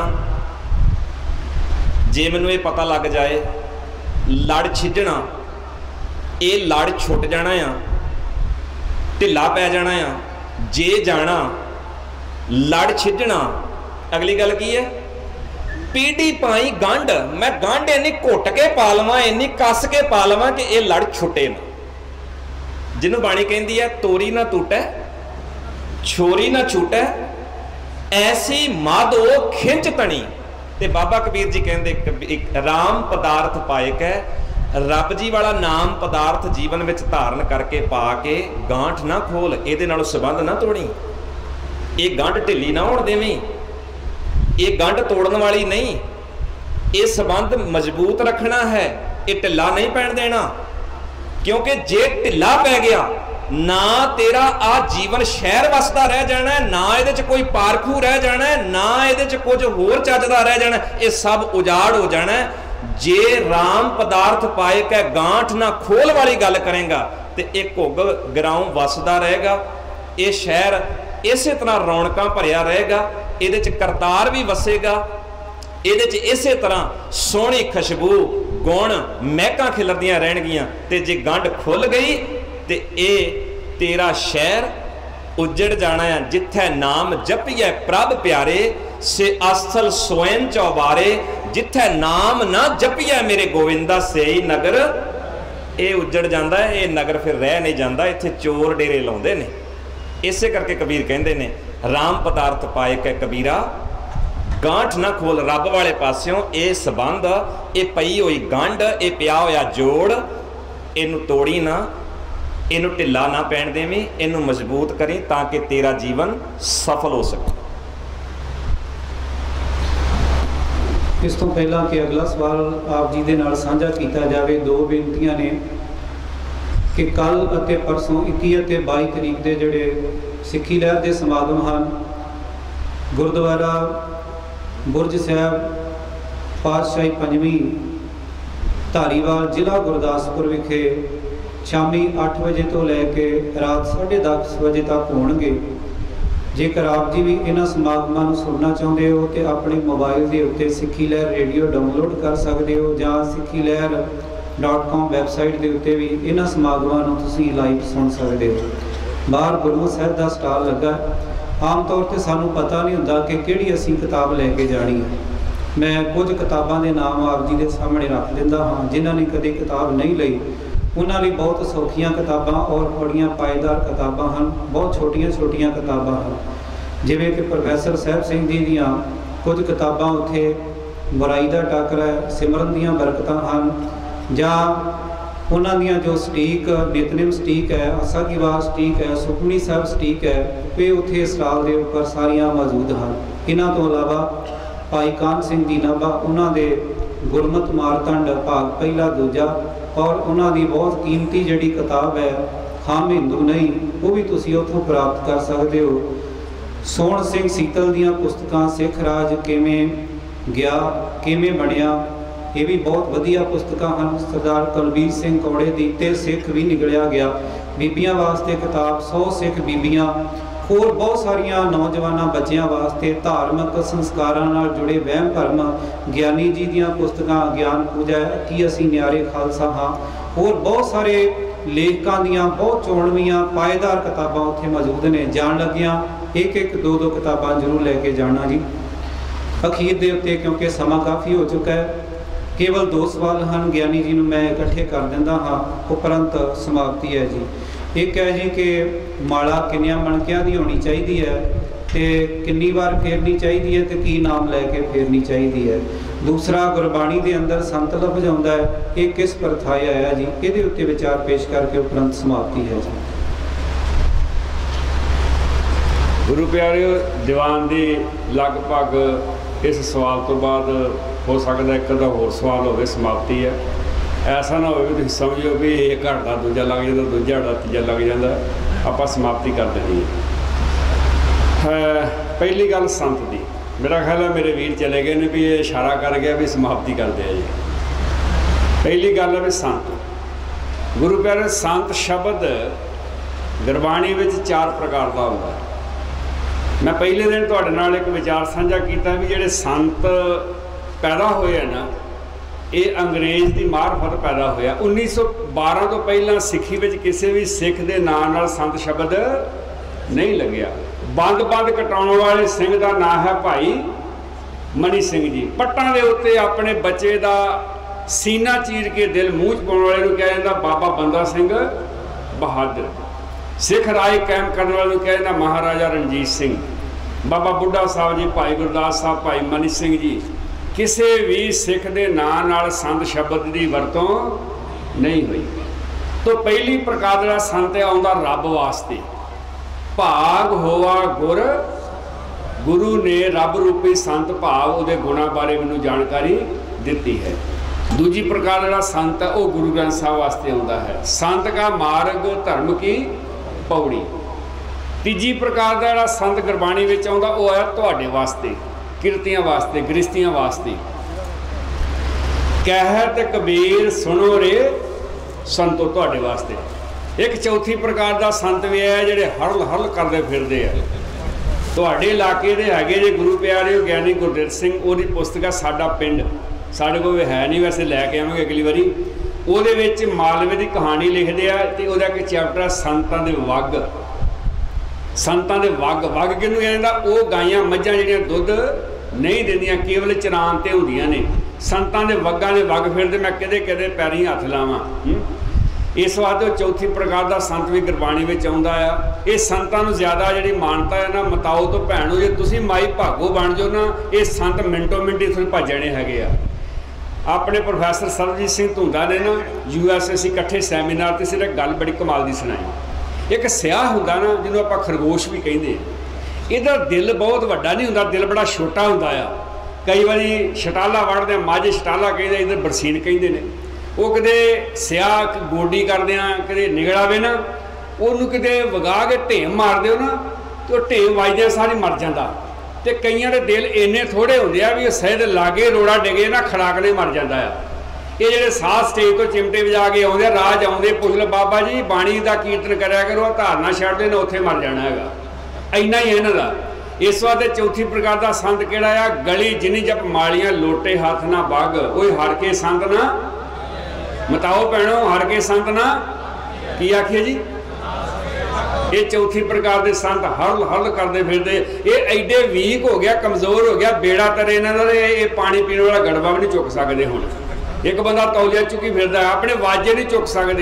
जे मैनू ये पता लग जाए लड़ छिजना, ये लड़ छुट जाना आ, ढिला पै जाना आ। जे जाना लड़ छिजना। अगली गल की है पीढ़ी पाई गंढ, मैं गंढ इन्नी घुट के पा लवां, इन्नी कस के पा लवां कि ये लड़ छुटे ना। जिन्हों बाणी कहती है तोरी ना टूटै छोरी ना छूटै ऐसी माधो खिंच तनी। ते बाबा कबीर जी कहते राम पदार्थ पाए कै रब जी वाला नाम पदार्थ जीवन में धारण करके पा के गांठ ना खोल, ये नाल संबंध ना तोड़ी। ये गंढ ढिली ना होण देवीं, ये गंढ तोड़न वाली नहीं, ये संबंध मजबूत रखना है, ये ढिला नहीं पैण देना। क्योंकि जे ढिला पै गया ना तेरा आ जीवन शहर वसदा रह जाना है, ना ये कोई पारखू रह जाना है, ना ये कुछ होर चजदा रह जाना, ये सब उजाड़ हो जाना है। जे राम पदार्थ पाए कै गांठ ना खोल वाली गल करेगा तो एक घुग ग्राउं वसदा रहेगा, ये शहर इस तरह रौनक भरिया रहेगा, ये करतार भी वसेगा, ये इस तरह सोहनी खुशबू गुण महकां खिलरदियां रहणगियां। ते जे गंढ खुल गई तो ये तेरा शहर उजड़ जाना है। जिथे नाम जपिए प्रभ प्यारे से असल स्वयं चौबारे, जिथे नाम ना जपिए मेरे गोविंदा से ही नगर ये उजड़ जाता है, ये नगर फिर रह नहीं जाता, इत्थे चोर डेरे लाउंदे ने। इसे करके कबीर कहते ने राम पदार्थ पाए कै कबीरा गांठ ना खोल। रब वाले पास्यों ये संबंध, ये पई हुई गंढ, ये पिया होया जोड़, इनू तोड़ी ना, इनू ढिला ना पैण देवीं, इनू मजबूत करी ताकि तेरा जीवन सफल हो सके। इस तो पहला कि अगला सवाल आप जी दे नाल साझा किया जाए। दो बेनतियां ने कि कल अते परसों इक्की अते बाई तरीक के जोड़े सिक्खी लहर के समागम हैं गुरुद्वारा बुरज साहब पातशाही पंजवीं धारीवाल जिला गुरदासपुर विखे शामी अठ बजे तो लैके रात साढ़े दस बजे तक होणगे। जेकर आप जी भी इन्हां समागमां नूं सुनना चाहुंदे हो तो अपने मोबाइल के उत्ते सिक्खी लहर रेडियो डाउनलोड कर सकते हो, जां सिक्खी लहर डॉट कॉम वैबसाइट के उत्ते भी इन्हां समागमां नूं तुसीं लाइव सुन सकते हो। बाहर गुरमुख साहिब का स्टाल लगा। आम तौर पर सानूं पता नहीं हुंदा कि किहड़ी असीं किताब लैके जानी है। मैं कुछ किताबां दे नाम आप जी के सामने रख दिंदा हाँ, जिन्हां ने कदे किताब नहीं लई उन्हां लई बहुत सौखियां किताबां और बड़ियां पायेदार किताबां हैं, बहुत छोटियां छोटियां किताबां हैं। ਜਿਵੇਂ ਕਿ ਪ੍ਰੋਫੈਸਰ ਸਾਹਿਬ ਸਿੰਘ ਜੀ ਦੀਆਂ ਕੁਝ ਕਿਤਾਬਾਂ ਉੱਥੇ ਬੁਰਾਈ ਦਾ ਟਾਕਰਾ ਹੈ, ਸਿਮਰਨ ਦੀਆਂ ਬਰਕਤਾਂ ਹਨ, ਜਾਂ ਉਹਨਾਂ ਦੀਆਂ ਜੋ ਸਟੀਕ ਨਿਤਨੇਮ ਸਟੀਕ ਹੈ, ਆਸਾ ਕੀ ਵਾਰ ਸਟੀਕ ਹੈ, ਸੁਖਮਨੀ ਸਾਹਿਬ ਸਟੀਕ ਹੈ, ਇਹ ਉੱਥੇ ਸਟਾਲ ਦੇ ਉੱਪਰ ਸਾਰੀਆਂ ਮੌਜੂਦ ਹਨ। ਇਹਨਾਂ ਤੋਂ ਇਲਾਵਾ ਭਾਈ ਕਾਨ ਸਿੰਘ ਜੀ ਨਾਭਾ, ਉਹਨਾਂ ਦੇ ਗੁਰਮਤਿ ਮਾਰਤੰਡ ਭਾਗ ਪਹਿਲਾ ਦੂਜਾ, ਔਰ ਉਹਨਾਂ ਦੀ ਬਹੁਤ ਕੀਮਤੀ ਜਿਹੜੀ ਕਿਤਾਬ ਹੈ ਹਮ ਹਿੰਦੂ ਨਹੀਂ, ਉਹ ਵੀ ਤੁਸੀਂ ਉੱਥੋਂ ਪ੍ਰਾਪਤ ਕਰ ਸਕਦੇ ਹੋ। ਸੋਹਣ ਸਿੰਘ ਸੀਤਲ ਦੀਆਂ ਪੁਸਤਕਾਂ ਸਿੱਖ ਰਾਜ ਕਿਵੇਂ ਗਿਆ ਕਿਵੇਂ ਬਣਿਆ, ਇਹ ਵੀ ਬਹੁਤ ਵਧੀਆ ਪੁਸਤਕਾਂ ਹਨ। ਸਰਦਾਰ ਕੁਲਬੀਰ ਸਿੰਘ ਕੌੜੇ ਦੀ ਤੇ ਸਿੱਖ ਵੀ ਨਿਕਲਿਆ ਗਿਆ, ਬੀਬੀਆਂ ਵਾਸਤੇ ਕਿਤਾਬ ਸੌ ਸਿੱਖ ਬੀਬੀਆਂ, ਹੋਰ ਬਹੁਤ ਸਾਰੀਆਂ ਨੌਜਵਾਨਾਂ ਬੱਚਿਆਂ ਵਾਸਤੇ ਧਾਰਮਿਕ ਸੰਸਕਾਰਾਂ ਨਾਲ ਜੁੜੇ ਵਹਿਮ ਭਰਮ, ਗਿਆਨੀ ਜੀ ਦੀਆਂ ਪੁਸਤਕਾਂ ਗਿਆਨ ਪੂਜਾ ਕੀ ਅਸੀਂ ਨਿਆਰੇ ਖਾਲਸਾ ਹਾਂ, ਹੋਰ ਬਹੁਤ ਸਾਰੇ ਲੇਖਕਾਂ ਦੀਆਂ ਬਹੁਤ ਚੋਣਵੀਆਂ ਪਾਏਦਾਰ ਕਿਤਾਬਾਂ ਉੱਥੇ ਮੌਜੂਦ ਨੇ। ਜਾਣ ਲੱਗਿਆਂ ਇੱਕ ਇੱਕ ਦੋ ਦੋ ਕਿਤਾਬਾਂ ਜ਼ਰੂਰ ਲੈ ਕੇ ਜਾਣਾ ਜੀ। ਅਖੀਰ ਦੇ ਉੱਤੇ ਕਿਉਂਕਿ ਸਮਾਂ ਕਾਫੀ ਹੋ ਚੁੱਕਾ ਹੈ, ਕੇਵਲ ਦੋ ਸਵਾਲ ਹਨ, ਗਿਆਨੀ ਜੀ ਨੂੰ ਮੈਂ ਇਕੱਠੇ ਕਰ ਦਿੰਦਾ ਹਾਂ, ਉਪਰੰਤ ਸਮਾਪਤੀ ਹੈ ਜੀ। ਇੱਕ ਹੈ ਜੀ ਕਿ ਮਾਲਾ ਕਿੰਨਿਆਂ ਮਣਕਿਆਂ ਦੀ ਹੋਣੀ ਚਾਹੀਦੀ ਹੈ ਤੇ ਕਿੰਨੀ ਵਾਰ ਫੇਰਨੀ ਚਾਹੀਦੀ ਹੈ ਤੇ ਕੀ ਨਾਮ ਲੈ ਕੇ ਫੇਰਨੀ ਚਾਹੀਦੀ ਹੈ। ਦੂਸਰਾ, ਗੁਰਬਾਣੀ ਦੇ ਅੰਦਰ ਸੰਤ ਲਫ਼ਜ਼ ਆਉਂਦਾ ਹੈ, ਇਹ ਕਿਸ ਪਰਥਾਏ ਆਇਆ ਜੀ, ਇਹਦੇ ਉੱਤੇ ਵਿਚਾਰ ਪੇਸ਼ ਕਰਕੇ ਉਪਰੰਤ ਸਮਾਪਤੀ ਹੈ ਜੀ। ਗੁਰੂ ਪਿਆਰਿਓ, ਦੀਵਾਨ ਦੀ ਲਗਭਗ ਇਸ ਸਵਾਲ ਤੋਂ ਬਾਅਦ ਹੋ ਸਕਦਾ ਇੱਕ ਅੱਧਾ ਹੋਰ ਸਵਾਲ ਹੋਵੇ, ਸਮਾਪਤੀ ਹੈ। ਐਸਾ ਨਾ ਹੋਵੇ ਵੀ ਤੁਸੀਂ ਸਮਝੋ ਵੀ ਇੱਕ ਘੰਟਾ ਦੂਜਾ ਲੱਗ ਜਾਂਦਾ, ਦੂਜਾ ਘੰਟਾ ਤੀਜਾ ਲੱਗ ਜਾਂਦਾ, ਆਪਾਂ ਸਮਾਪਤੀ ਕਰ ਦੇਣੀ ਹੈ। ਪਹਿਲੀ ਗੱਲ ਸੰਤ ਦੀ, ਮੇਰਾ ਖਿਆਲ ਹੈ ਮੇਰੇ ਵੀਰ ਚਲੇ ਗਏ ਨੇ ਵੀ ਇਹ ਇਸ਼ਾਰਾ ਕਰ ਗਿਆ ਵੀ ਸਮਾਪਤੀ ਕਰਦੇ ਆ ਜੀ। ਪਹਿਲੀ ਗੱਲ ਹੈ ਵੀ ਸੰਤ। ਗੁਰੂ ਪਿਆਰੇ, ਸੰਤ ਸ਼ਬਦ ਗੁਰਬਾਣੀ ਵਿੱਚ ਚਾਰ ਪ੍ਰਕਾਰ ਦਾ ਹੁੰਦਾ ਹੈ। ਮੈਂ ਪਹਿਲੇ ਦਿਨ ਤੁਹਾਡੇ ਨਾਲ ਇੱਕ ਵਿਚਾਰ ਸਾਂਝਾ ਕੀਤਾ ਵੀ ਜਿਹੜੇ ਸੰਤ ਪੈਦਾ ਹੋਏ ਆ ਨਾ, ਇਹ ਅੰਗਰੇਜ਼ ਦੀ ਮਾਰਫਤ ਪੈਦਾ ਹੋਇਆ। ਉੱਨੀ ਸੌ ਬਾਰਾਂ ਤੋਂ ਪਹਿਲਾਂ ਸਿੱਖੀ ਵਿੱਚ ਕਿਸੇ ਵੀ ਸਿੱਖ ਦੇ ਨਾਂ ਨਾਲ ਸੰਤ ਸ਼ਬਦ ਨਹੀਂ ਲੱਗਿਆ। ਬੰਦ ਬੰਦ ਕਟਾਉਣ ਵਾਲੇ ਸਿੰਘ ਦਾ ਨਾਂ ਹੈ ਭਾਈ ਮਨੀ ਸਿੰਘ ਜੀ। ਪੱਟਾਂ ਦੇ ਉੱਤੇ ਆਪਣੇ ਬੱਚੇ ਦਾ ਸੀਨਾ ਚੀਰ ਕੇ ਦਿਲ ਮੂੰਹ 'ਚ ਪਾਉਣ ਵਾਲੇ ਨੂੰ ਕਿਹਾ ਜਾਂਦਾ ਬਾਬਾ ਬੰਦਾ ਸਿੰਘ ਬਹਾਦਰ। ਸਿੱਖ ਰਾਜ ਕਾਇਮ ਕਰਨ ਵਾਲੇ ਨੂੰ ਕਿਹਾ ਜਾਂਦਾ ਮਹਾਰਾਜਾ ਰਣਜੀਤ ਸਿੰਘ। ਬਾਬਾ ਬੁੱਢਾ ਸਾਹਿਬ ਜੀ, ਭਾਈ ਗੁਰਦਾਸ ਸਾਹਿਬ, ਭਾਈ ਮਨੀ ਸਿੰਘ ਜੀ। ਕਿਸੇ ਵੀ ਸਿੱਖ ਦੇ ਨਾਂ ਨਾਲ ਸੰਤ ਸ਼ਬਦ ਦੀ ਵਰਤੋਂ ਨਹੀਂ ਹੋਈ। ਤੋਂ ਪਹਿਲੀ ਪ੍ਰਕਾਰ ਦਾ ਸੰਤ ਆਉਂਦਾ ਰੱਬ ਵਾਸਤੇ। ਭਾਗ ਹੋਵਾ ਗੁਰ, ਗੁਰੂ ਨੇ ਰੱਬ ਰੂਪੀ ਸੰਤ ਭਾਵ ਉਹਦੇ ਗੁਣਾਂ ਬਾਰੇ ਮੈਨੂੰ ਜਾਣਕਾਰੀ ਦਿੱਤੀ ਹੈ। ਦੂਜੀ ਪ੍ਰਕਾਰ ਜਿਹੜਾ ਸੰਤ ਹੈ ਉਹ ਗੁਰੂ ਗ੍ਰੰਥ ਸਾਹਿਬ ਵਾਸਤੇ ਆਉਂਦਾ ਹੈ। ਸੰਤ ਕਾ ਮਾਰਗ ਧਰਮ ਕੀ ਪੌੜੀ। ਤੀਜੀ ਪ੍ਰਕਾਰ ਦਾ ਜਿਹੜਾ ਸੰਤ ਗੁਰਬਾਣੀ ਵਿੱਚ ਆਉਂਦਾ ਉਹ ਹੈ ਤੁਹਾਡੇ ਵਾਸਤੇ, ਕਿਰਤੀਆਂ ਵਾਸਤੇ, ਗ੍ਰਸਤੀਆਂ ਵਾਸਤੇ। ਕਹਿਤ ਕਬੀਰ ਸੁਣੋ ਰੇ ਸੰਤੋ, ਤੁਹਾਡੇ ਵਾਸਤੇ। ਇੱਕ ਚੌਥੀ ਪ੍ਰਕਾਰ ਦਾ ਸੰਤ ਵੀ ਹੈ ਜਿਹੜੇ ਹਰਲ ਹਰਲ ਕਰਦੇ ਫਿਰਦੇ ਆ। ਤੁਹਾਡੇ ਇਲਾਕੇ ਦੇ ਹੈਗੇ ਜੇ ਗੁਰੂ ਪਿਆਰਿਓ ਗਿਆਨੀ ਗੁਰਦਿੱਤ ਸਿੰਘ, ਉਹਦੀ ਪੁਸਤਕ ਹੈ ਸਾਡਾ ਪਿੰਡ। ਸਾਡੇ ਕੋਲ ਹੈ ਨਹੀਂ, ਵੈਸੇ ਲੈ ਕੇ ਆਵਾਂਗੇ ਅਗਲੀ ਵਾਰੀ। ਉਹਦੇ ਵਿੱਚ ਮਾਲਵੇ ਦੀ ਕਹਾਣੀ ਲਿਖਦੇ ਆ ਤੇ ਉਹਦਾ ਇੱਕ ਚੈਪਟਰ ਹੈ ਸੰਤਾਂ ਦੇ ਵੱਗ। ਸੰਤਾਂ ਦੇ ਵੱਗ। ਵੱਗ ਕਿਹਨੂੰ ਕਹਿੰਦਾ? ਉਹ ਗਾਈਆਂ ਮੱਝਾਂ ਜਿਹੜੀਆਂ ਦੁੱਧ ਨਹੀਂ ਦਿੰਦੀਆਂ, ਕੇਵਲ ਚਰਾਨ ਤੇ ਹੁੰਦੀਆਂ ਨੇ। ਸੰਤਾਂ ਦੇ ਵੱਗਾਂ ਦੇ ਵੱਗ ਫਿਰਦੇ, ਮੈਂ ਕਿਤੇ ਕਿਤੇ ਪੈਰੀਂ ਹੱਥ ਲਾਵਾਂ। ਇਸ ਵਾਸਤੇ ਚੌਥੀ ਪ੍ਰਕਾਰ ਦਾ ਸੰਤ ਵੀ ਗੁਰਬਾਣੀ ਵਿੱਚ ਆਉਂਦਾ ਆ। ਇਹ ਸੰਤਾਂ ਨੂੰ ਜ਼ਿਆਦਾ ਜਿਹੜੀ ਮਾਨਤਾ ਹੈ ਨਾ, ਮਤਾਓ ਤੋਂ ਭੈਣੋ, ਜੇ ਤੁਸੀਂ ਮਾਈ ਭਾਗੋ ਬਣ ਜਾਓ ਨਾ, ਇਹ ਸੰਤ ਮਿੰਟੋ ਮਿੰਟ ਇੱਥੋਂ ਭੱਜਣੇ ਹੈਗੇ ਆ। ਆਪਣੇ ਪ੍ਰੋਫੈਸਰ ਸਰਬਜੀਤ ਸਿੰਘ ਧੁੰਦਾ ਨੇ ਨਾ ਯੂ ਐਸ ਅਸੀਂ ਇਕੱਠੇ ਸੈਮੀਨਾਰ 'ਤੇ ਸਿਰਫ ਗੱਲ ਬੜੀ ਕਮਾਲ ਦੀ ਸੁਣਾਈ। ਇੱਕ ਸਿਆਹ ਹੁੰਦਾ ਨਾ, ਜਿਹਨੂੰ ਆਪਾਂ ਖਰਗੋਸ਼ ਵੀ ਕਹਿੰਦੇ, ਇਹਦਾ ਦਿਲ ਬਹੁਤ ਵੱਡਾ ਨਹੀਂ ਹੁੰਦਾ, ਦਿਲ ਬੜਾ ਛੋਟਾ ਹੁੰਦਾ ਆ। ਕਈ ਵਾਰੀ ਛਟਾਲਾ ਵੜਦੇ ਆ, ਮਾਝੇ ਛਟਾਲਾ ਕਹਿੰਦੇ, ਇੱਧਰ ਬਰਸੀਨ ਕਹਿੰਦੇ ਨੇ। ਉਹ ਕਿਤੇ ਸਿਆਹ ਗੋਡੀ ਕਰਦਿਆਂ ਕਿਤੇ ਨਿਗਲਾਵੇ ਨਾ, ਉਹਨੂੰ ਕਿਤੇ ਵਗਾ ਕੇ ਢੇਮ ਮਾਰ ਦਿਓ ਨਾ, ਤੇ ਉਹ ਢੇਮ ਵੱਜਦਿਆਂ ਸਾਰੀ ਮਰ ਜਾਂਦਾ। ਤੇ ਕਈਆਂ ਦੇ ਦਿਲ ਇੰਨੇ ਥੋੜ੍ਹੇ ਹੁੰਦੇ ਆ ਵੀ ਉਹ ਸਹਿ ਦੇ ਲਾਗੇ ਰੋੜਾ ਡਿਗੇ ਨਾ, ਖੜਾਕ ਨੇ ਮਰ ਜਾਂਦਾ ਆ। ਇਹ ਜਿਹੜੇ ਸਾਹ ਸਟੇਜ ਤੋਂ ਚਿਮਟੇ ਵਜਾ ਕੇ ਆਉਂਦੇ, ਰਾਜ ਆਉਂਦੇ, ਪੁੱਛ ਲਓ ਬਾਬਾ ਜੀ ਬਾਣੀ ਦਾ ਕੀਰਤਨ ਕਰਿਆ ਕਰੋ, ਆ ਧਾਰਨਾ ਛੱਡ ਦੇ ਨਾ, ਉੱਥੇ ਮਰ ਜਾਣਾ ਹੈਗਾ। ਇੰਨਾ ਹੀ ਇਹਨਾਂ ਦਾ। ਇਸ ਵਾਸਤੇ ਚੌਥੀ ਪ੍ਰਕਾਰ ਦਾ ਸੰਤ ਕਿਹੜਾ ਆ? ਗਲੀ ਜਿਨੀ ਜਪ ਮਾਲੀਆਂ ਲੋਟੇ ਹੱਥ ਨਾ ਬੱਗ, ਓਏ ਹਰ ਕੇ ਸੰਤ ਨਾ ਮਤਾਓ ਭੈਣੋ, ਹਰ ਕੇ ਸੰਤ ਨਾ ਕੀ ਆਖੀਏ ਜੀ? ਇਹ ਚੌਥੀ ਪ੍ਰਕਾਰ ਦੇ ਸੰਤ ਹਰਲ ਹਰਲ ਕਰਦੇ ਫਿਰਦੇ। ਇਹ ਐਡੇ ਵੀਕ ਹੋ ਗਿਆ, ਕਮਜ਼ੋਰ ਹੋ ਗਿਆ, ਬੇੜਾ ਤਰੇ ਇਹਨਾਂ ਦਾ। ਇਹ ਪਾਣੀ ਪੀਣ ਵਾਲਾ ਗੜਵਾ ਵੀ ਨਹੀਂ ਚੁੱਕ ਸਕਦੇ। ਹੁਣ ਇੱਕ ਬੰਦਾ ਤੌਲੀਆ ਚੁੱਕੀ ਫਿਰਦਾ, ਆਪਣੇ ਵਾਜੇ ਨਹੀਂ ਚੁੱਕ ਸਕਦੇ।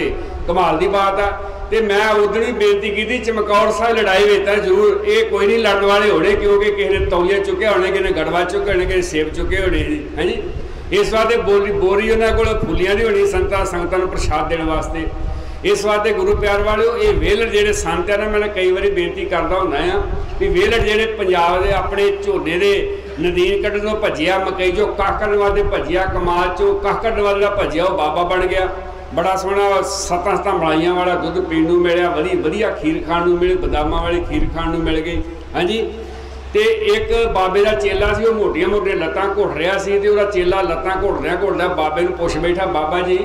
कमाल की बात है। तो मैं उदण भी बेनती की चमकौर साहब लड़ाई वेता जरूर ये कोई नहीं लड़न वाले होने, क्योंकि किसी ने तौलिया चुके होने, किसी ने गड़वा चुके होने, किसी सेब चुके होने है जी। इस वास्ते बोरी बोरी उन्होंने को फुलियां की होनी संतां संगतां नूं प्रसाद देने वास्ते। इस वास्ते गुरु प्यार वाले ये वेलड़ जेडे संत है ना, मैं कई बार बेनती करता होंदा आ भी वेलड़ जेडे पंजाब के अपने झोने के नदीन कड्ढण तो भजिया, मकई जो कख कड्ढण वास्ते भजिया, कमाल चो कख कड्ढण वाला भजिया वो बाबा बन गया। बड़ा सोहना सत्तां सत्तां मलाइयां वाला दुध पीण नूं मिलिया, वधी वधिया खीर खाण नूं मिली, बदामां वाली खीर खाण नूं मिल गई हाँ जी। तो एक बाबे का चेला सी, मोटिया मोटिया लत्तां घुट रहा सी, ते उहदा चेला लत्तां घुटदਿਆਂ घुटदਿਆਂ बाबे नूं पुछ बैठा, बाबा जी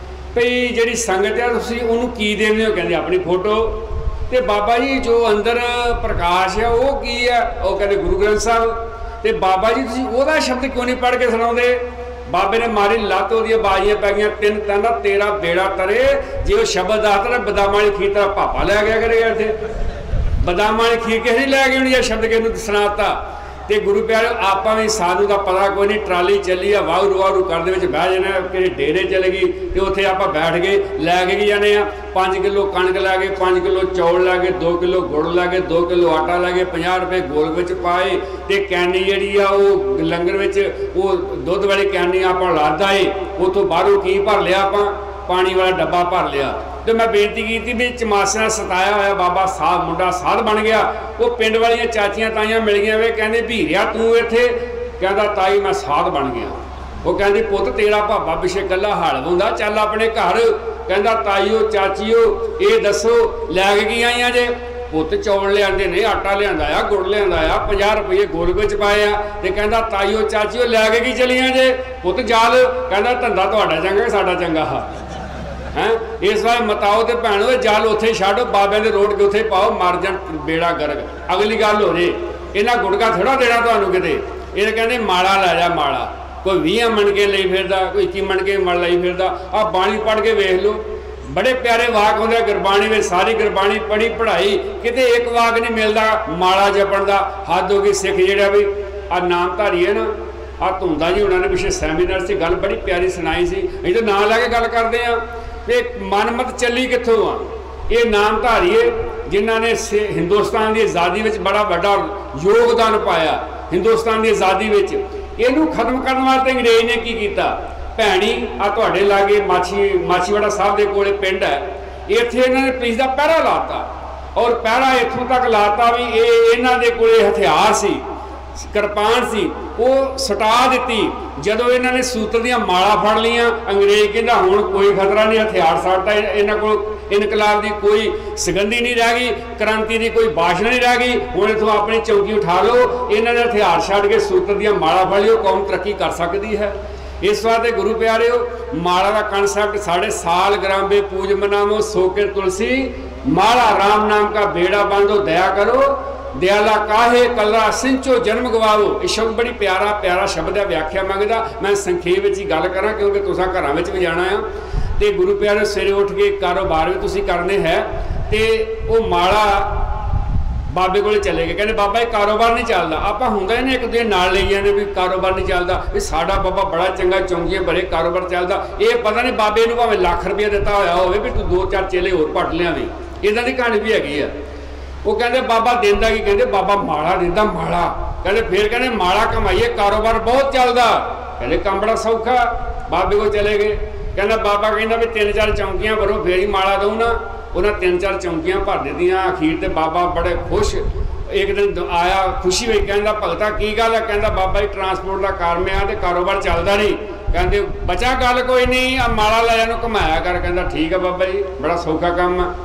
भई जिहड़ी संगत है तुसीं उहनूं की देंदे हो? कहंदे अपनी फोटो। तो बाबा जी जो अंदर प्रकाश है वो की है? वो कहते गुरु ग्रंथ साहब। तो बाबा जी तुसीं ओहदा शब्द क्यों नहीं पढ़ के सुणाउंदे? बाबे ने मारी लत्त ओहदी बाजियां पै गईयां, तिन कहंदा तेरा बेड़ा तरे जे वो शब्द आखदा बदामां वाली खीर तेरा पापा लै गया करेगा इत्थे। बदामां वाली खीर किस नहीं लै गई होनी, शब्द किहनूं सुणाता। तो गुरु प्यारे आपां भी सानू का पता कोई नहीं, ट्राली चली आ वाहू वाहू घर दे विच बह जाना, कि डेरे चले गई तो उत्थे आपां बैठ गए, लैके की जाने आ पाँच किलो कणक लै गए, पाँच किलो चौल लै गए, दो किलो गुड़ लै गए, दो किलो आटा लै गए, पचास रुपये गोल विच पाए, तो कैनी जिहड़ी आ वो लंगर विच वो दुध वाली कैनी आपां लद आए, उत्थों बाहरों की भर लिया आपां पानी वाला डब्बा भर लिया। तो मैं बेनती की भी चमासिया सताया होया बाबा साहब मुंडा साध बन गया। वो पिंड वाली चाचियां ताइयां मिल गई वे, कहते भीरिया तू इत्थे? कहता ताई मैं साध बन गया। वो कहती पुत तेरा भाबा पिछे कला हल वाउंदा, चल अपने घर। कहता ताईओ चाचीओ ये दसो लैके की आईयां जे? पुत चौल लियाते ने, आटा लिया आ, गुड़ लिया, पचास रुपये गोल विच पाए आ। तो कहता ताईओ चाचीओ लैके की चलियां जे? पुत जाल। कहता धंधा तुहाडा चंगा कि साडा चंगा हा हैं? इस बार मताओ तो भैनों जल उत्थे छड्डो, बाबे दे रोड के उत्थे पाओ, मर जान बेड़ा गर्क। अगली गल हो जाए इन्हां गुड़का थोड़ा देना तुहानूं किते। ये कहंदे माड़ा लै जा माड़ा, कोई बीस मन के लई फिरदा, कोई इक्की मन के मल लई फिरदा। आ बाणी पढ़ के वेख लो, बड़े प्यारे वाक होंदे गुरबाणी में, सारी गुरबाणी पढ़ी पढ़ाई किते एक वाक नहीं मिलता माड़ा जपण दा। हद हो गई सिख जिहड़ा भी आ नामधारी है ना, आ धुंदा जी उन्होंने पिछले सैमीनार से गल बड़ी प्यारी सुनाई सी, असीं तो नाम लैके गल करते हैं। तो मनमत चली कित्थों आ? ये नामधारी है जिन्हों ने हिंदुस्तान की आज़ादी में बड़ा बड़ा योगदान पाया। हिंदुस्तान की आज़ादी में इनू खत्म करने वास्ते अंग्रेज ने की किया? भैणी आ तुहाडे लागे माछी माछीवाड़ा साहब के कोले पिंड है, इत्थे इन्होंने पुलिस का पहरा लाता, और पहरा इत्थों तक लाता भी ये इन्हां दे कोले हथियार सी, किरपान सी, वो सटा दी। जदों इन्होंने सूत्र दियां माला फड़ लियां, अंग्रेज कहता हुण कोई खतरा नहीं, हथियार सटता, इन्हां कोल इनकलाब की कोई सगंधी नहीं रह गई, क्रांति की कोई भाषण नहीं रह गई, हुण इत्थों अपनी चौकी उठा लो, इन्होंने हथियार छड्ड के सूत्र दियां माला फड़ लियो, कौम तरक्की कर सकती है। इस वास्ते गुरु प्यारे माला का कॉन्सैप्ट साढ़े साल ग्राम्बे पूज मनावो सो के तुलसी, माला राम नाम का बेड़ा बांधो दया करो, दयाला काहे कलरा सिंचो जन्म गवाओ। ये शब्द बड़ी प्यारा प्यारा शब्द है, व्याख्या मंगदा। मैं संखेप ही गल करा क्योंकि तुसां घरां विच भी जाना आ। तो गुरु प्यारे सवेरे उठ के कारोबार भी तुसीं करने है, तो वो माड़ा बाबे को चले गए, कहते बाबा ये कारोबार नहीं चलता। आप होंगे ना एक दूसरे नाल ले जाने भी कारोबार नहीं चलता, भी साडा बाबा बड़ा चंगा चौंकियां भरे कारोबार चलता। ये पता नहीं बाबे नूं भावें लाख रुपया दिता होया होवे भी तू दो चार चेले होर पट लिया भी, इदां दी कहानी भी हैगी है। वो कहते बाबा देंदा की, कहते बाबा माड़ा देंदा माड़ा। कहते फिर कहते माड़ा कमाइए कारोबार बहुत चलता। कहते काम बड़ा सौखा। बाबे को चले गए, कहना बाबा कहना भी तीन चार चौंकियां भरो फिर ही माड़ा दूँ ना। उन्हें तीन चार चौंकियां भर दित्तियां। अखीर ते बाबा बड़े खुश। एक दिन आया खुशी हुई, कहता भगता की गल है? कहता बाबा जी ट्रांसपोर्ट का कार में आ तो कारोबार चलता नहीं। कहते बचा गल कोई नहीं, आ माड़ा लै नूं घुमाया कर। कहता ठीक है बाबा जी बड़ा सौखा काम है।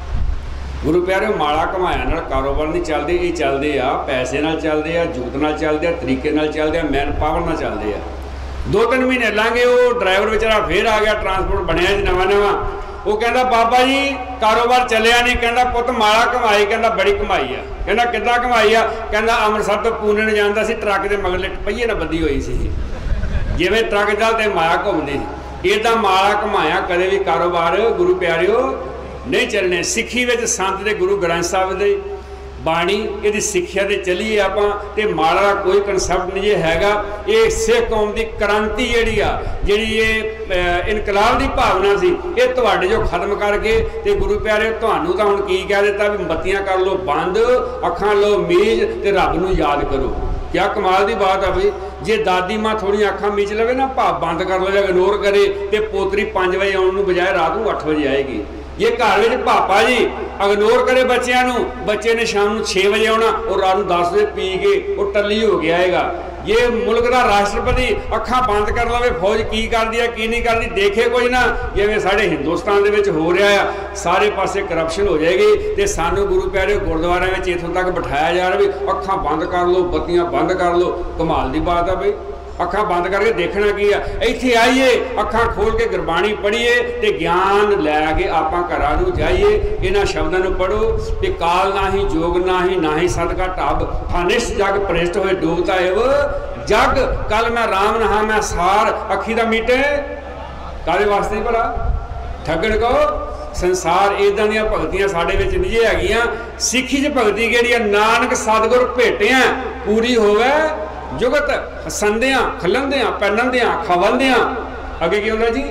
गुरु प्यारे माड़ा घुमाया नाल कारोबार नहीं चलते, ये चलते आ पैसे नाल चलते आ, जुगत नाल चलते आ, तरीके नाल चलते आ, मैन पावर नाल चलते आ। दो तीन महीने लांगे वो ड्राइवर बेचारा फिर आ गया, ट्रांसपोर्ट बनया जी नवा नवा। वो कहता बाबा जी कारोबार चलिया नहीं। कहता पुत माड़ा कमाई। कहता बड़ी कमाई आ। कहता किद्दां कमाई आ? कहता अमृतसर तो पूने नहीं जाता सी, ट्रक के मगरले पहिए ना बधी हुई सी, जिवें ट्रक चलते माया घूमदी। इदां माड़ा कमाया कदे भी कारोबार गुरु प्यारिओ नहीं चलने। सिੱਖੀ ਵਿੱਚ संत दे गुरु ग्रंथ साहिब दे बाणी ये सिक्ख्या ते चलीए आपां ते माड़ा कोई कंसैप्ट नहीं हैगा। ये सिख कौम की क्रांति जिहड़ी आ जिहड़ी ये इनकलाब की भावना सी ये तुहाडे जो खत्म करके ते गुरु प्यारे तुहानूं तां हुण की कह दिता भी बत्तियां कर लो बंद, अखां लो मीज ते रब नूं याद करो। क्या कमाल की बात है भाई, जे दादी माँ थोड़ी अखां मीच लवे ना, भाव बंद कर लवे, इग्नोर करे तो पोतरी पाँच बजे आने नूं बजाय रात नूं अठ बजे आएगी। ये घर में पापा जी इग्नोर करे बच्चों नूं, बच्चे ने शाम नूं छे बजे आना और रात नूं दस बजे पी के वो टल्ली हो गया आएगा। ये मुल्क का राष्ट्रपति अखां बंद कर लवे, फौज की करती है की नहीं करती देखे कोई ना, जिवें साढ़े हिंदुस्तान दे विच हो रहा है, सारे पासे करप्शन हो जाएगी। तो सानू गुरु प्यारे गुरुद्वारे में इत्थों तक बिठाया जा रहा भी अखां बंद कर लो, बत्तियां बंद कर लो। कमाल की बात है भाई, अखां बंद करके देखना की है, इत्थे आइए अखां खोल के गुरबाणी पढ़िए तो ज्ञान लैके आपां घरां नूं जाइए। इन्हां शब्दां नूं पढ़ो कि काल ना ही जोग ना ही ना ही सदका ढब, फानिश जग भ्रिष्ट होए डूबता एव जग। कल मैं राम नहा मैं सार, अखी दा मीटे काले वास्ते भला ठगण को संसार। इदां दीयां भगतियां साडे विच नहीं हैगियां। सिੱਖੀ च भगती किहड़ी है, नानक सतगुर भेटिया पूरी होवे जुगत हसंदियां खलंदियां पैनंदियां खवंदियां। अगे की होंदा जी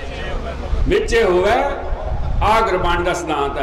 विचे होवे, आ गुरबाणी का सिद्धांत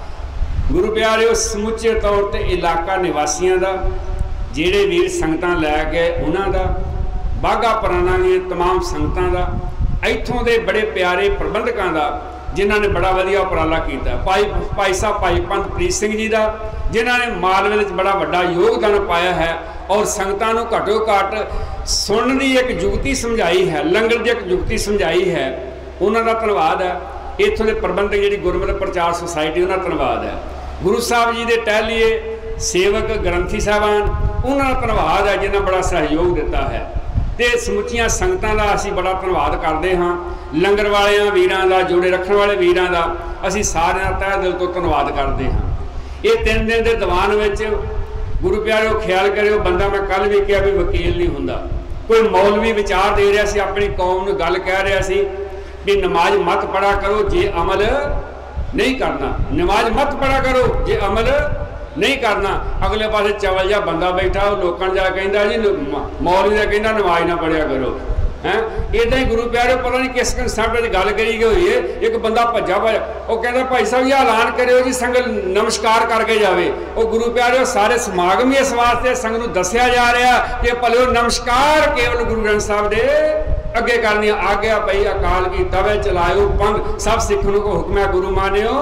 है। गुरु प्यारे समुचे तौर पर इलाका निवासियों का, जेड़े वीर संगतां लैके उन्हों का, बाघा पुराना दी तमाम संगतां का, इत्थों के बड़े प्यारे प्रबंधकों का जिन्होंने बड़ा वधिया उपराला किया। भाई भाई साहब भाई पंत प्रीत सिंह जी का, जिन्होंने मालवे में बड़ा वड्डा योगदान पाया है और संगतां नूं घटो घट सुनने की एक जुगती समझाई है, लंगर की एक जुगती समझाई है। उन्हों का धन्यवाद है। इत्थों के प्रबंधक जी गुरमति प्रचार सोसाइटी उन्होंने धन्यवाद है। गुरु साहब जी के टहलीए सेवक ग्रंथी साहबान उन्होंने धन्यवाद है जिन्हें बड़ा सहयोग दिता है। तो समुचिया संगतां का असीं बड़ा धन्यवाद करते हाँ। लंगर वाले वीरां का, जोड़े रखने वाले वीरां का असीं सारिਆਂ तह दिल तो धन्यवाद करते हाँ। ये तीन दिन के दीवान में गुरु प्यारे ख्याल करो, बंदा मैं कल भी कहा भी वकील नहीं हुंदा। कोई मौलवी विचार दे रहा सी, अपनी कौम नूं गल कह रहा सी भी नमाज मत पढ़ा करो जे अमल नहीं करना, नमाज मत पढ़ा करो जे अमल नहीं करना। अगले पास चवल जा बंदा बैठा लोगों जा कहता जी मौलवी का कहता नमाज ना पढ़िया करो है। इदा ही गुरु प्यारे पता नहीं किस कंसैप्ट गल करी गई है। एक बंदा भज्जा भज वो कहता भाई साहब ये ऐलान करो जी संगत नमस्कार करके जाए। वो गुरु प्यारे सारे समागम ही इस वास्ते संगत नूं दस्सिया जा रहा कि भले नमस्कार केवल गुरु ग्रंथ साहब दे अगे करनी। आग्या पई अकाल की तवे चलायो पंथ, सब सिखों को हुक्म है गुरु मानियो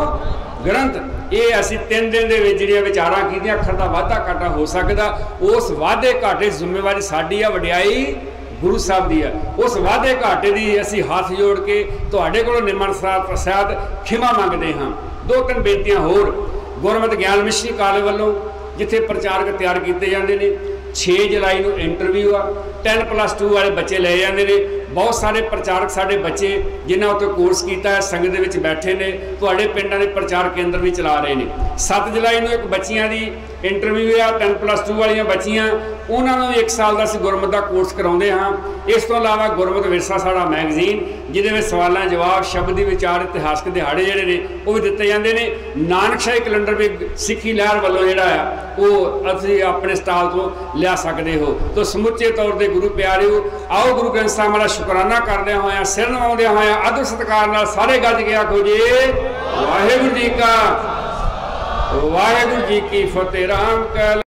ग्रंथ। ये असी तीन दिन के जिहड़ियां विचारां कीतियां, अखर दा वाधा घाटा हो सकता, उस वाधे घाटे जिम्मेवारी साडी है, वडियाई गुरु साहब की है। उस वाधे घाटे की असी हाथ जोड़ के तुहाडे कोलों निमन प्रसाद खिमा मंगते हाँ। दो तीन बेनतियां होर, गुरमति ज्ञान मिशन कालेज वालों जिथे प्रचारक तैयार किए जाते हैं, छे जुलाई को इंटरव्यू आ, टेन प्लस टू वाले बच्चे ले जाते हैं। बहुत सारे प्रचारक साढ़े बच्चे जिन्हें उत्ते कोर्स किया है संगत दे विच बैठे ने, तुहाडे पिंडां दे प्रचार केंद्र भी चला रहे हैं। सत्त जुलाई को एक बच्चियां दी इंटरव्यू आ, टेन प्लस टू वाली बच्चियां, उन्होंने एक साल का असीं गुरमत का कोर्स कराउंदे हाँ। इस तो अलावा गुरमत विरसा साड़ा मैगजीन जिहदे विच सवालां जवाब शब्दी विचार इतिहासक दिहाड़े जिहड़े ने वो भी दिते जांदे ने। नानकशाही कैलेंडर भी सिੱਖੀ लहर वालों जिहड़ा आ वो असीं अपने स्टाल तो लिया सकते हो। तो समुचे तौर पर गुरु प्यारिओ आओ गुरु ग्रंथ साहिब दा शुकराना करदे होया, सिर नवाउंदे होया अदब सत्कार नाल सारे गज के आखो जी वाहिगुरू जी का वाहिगुरू जी की फतेह। राम कह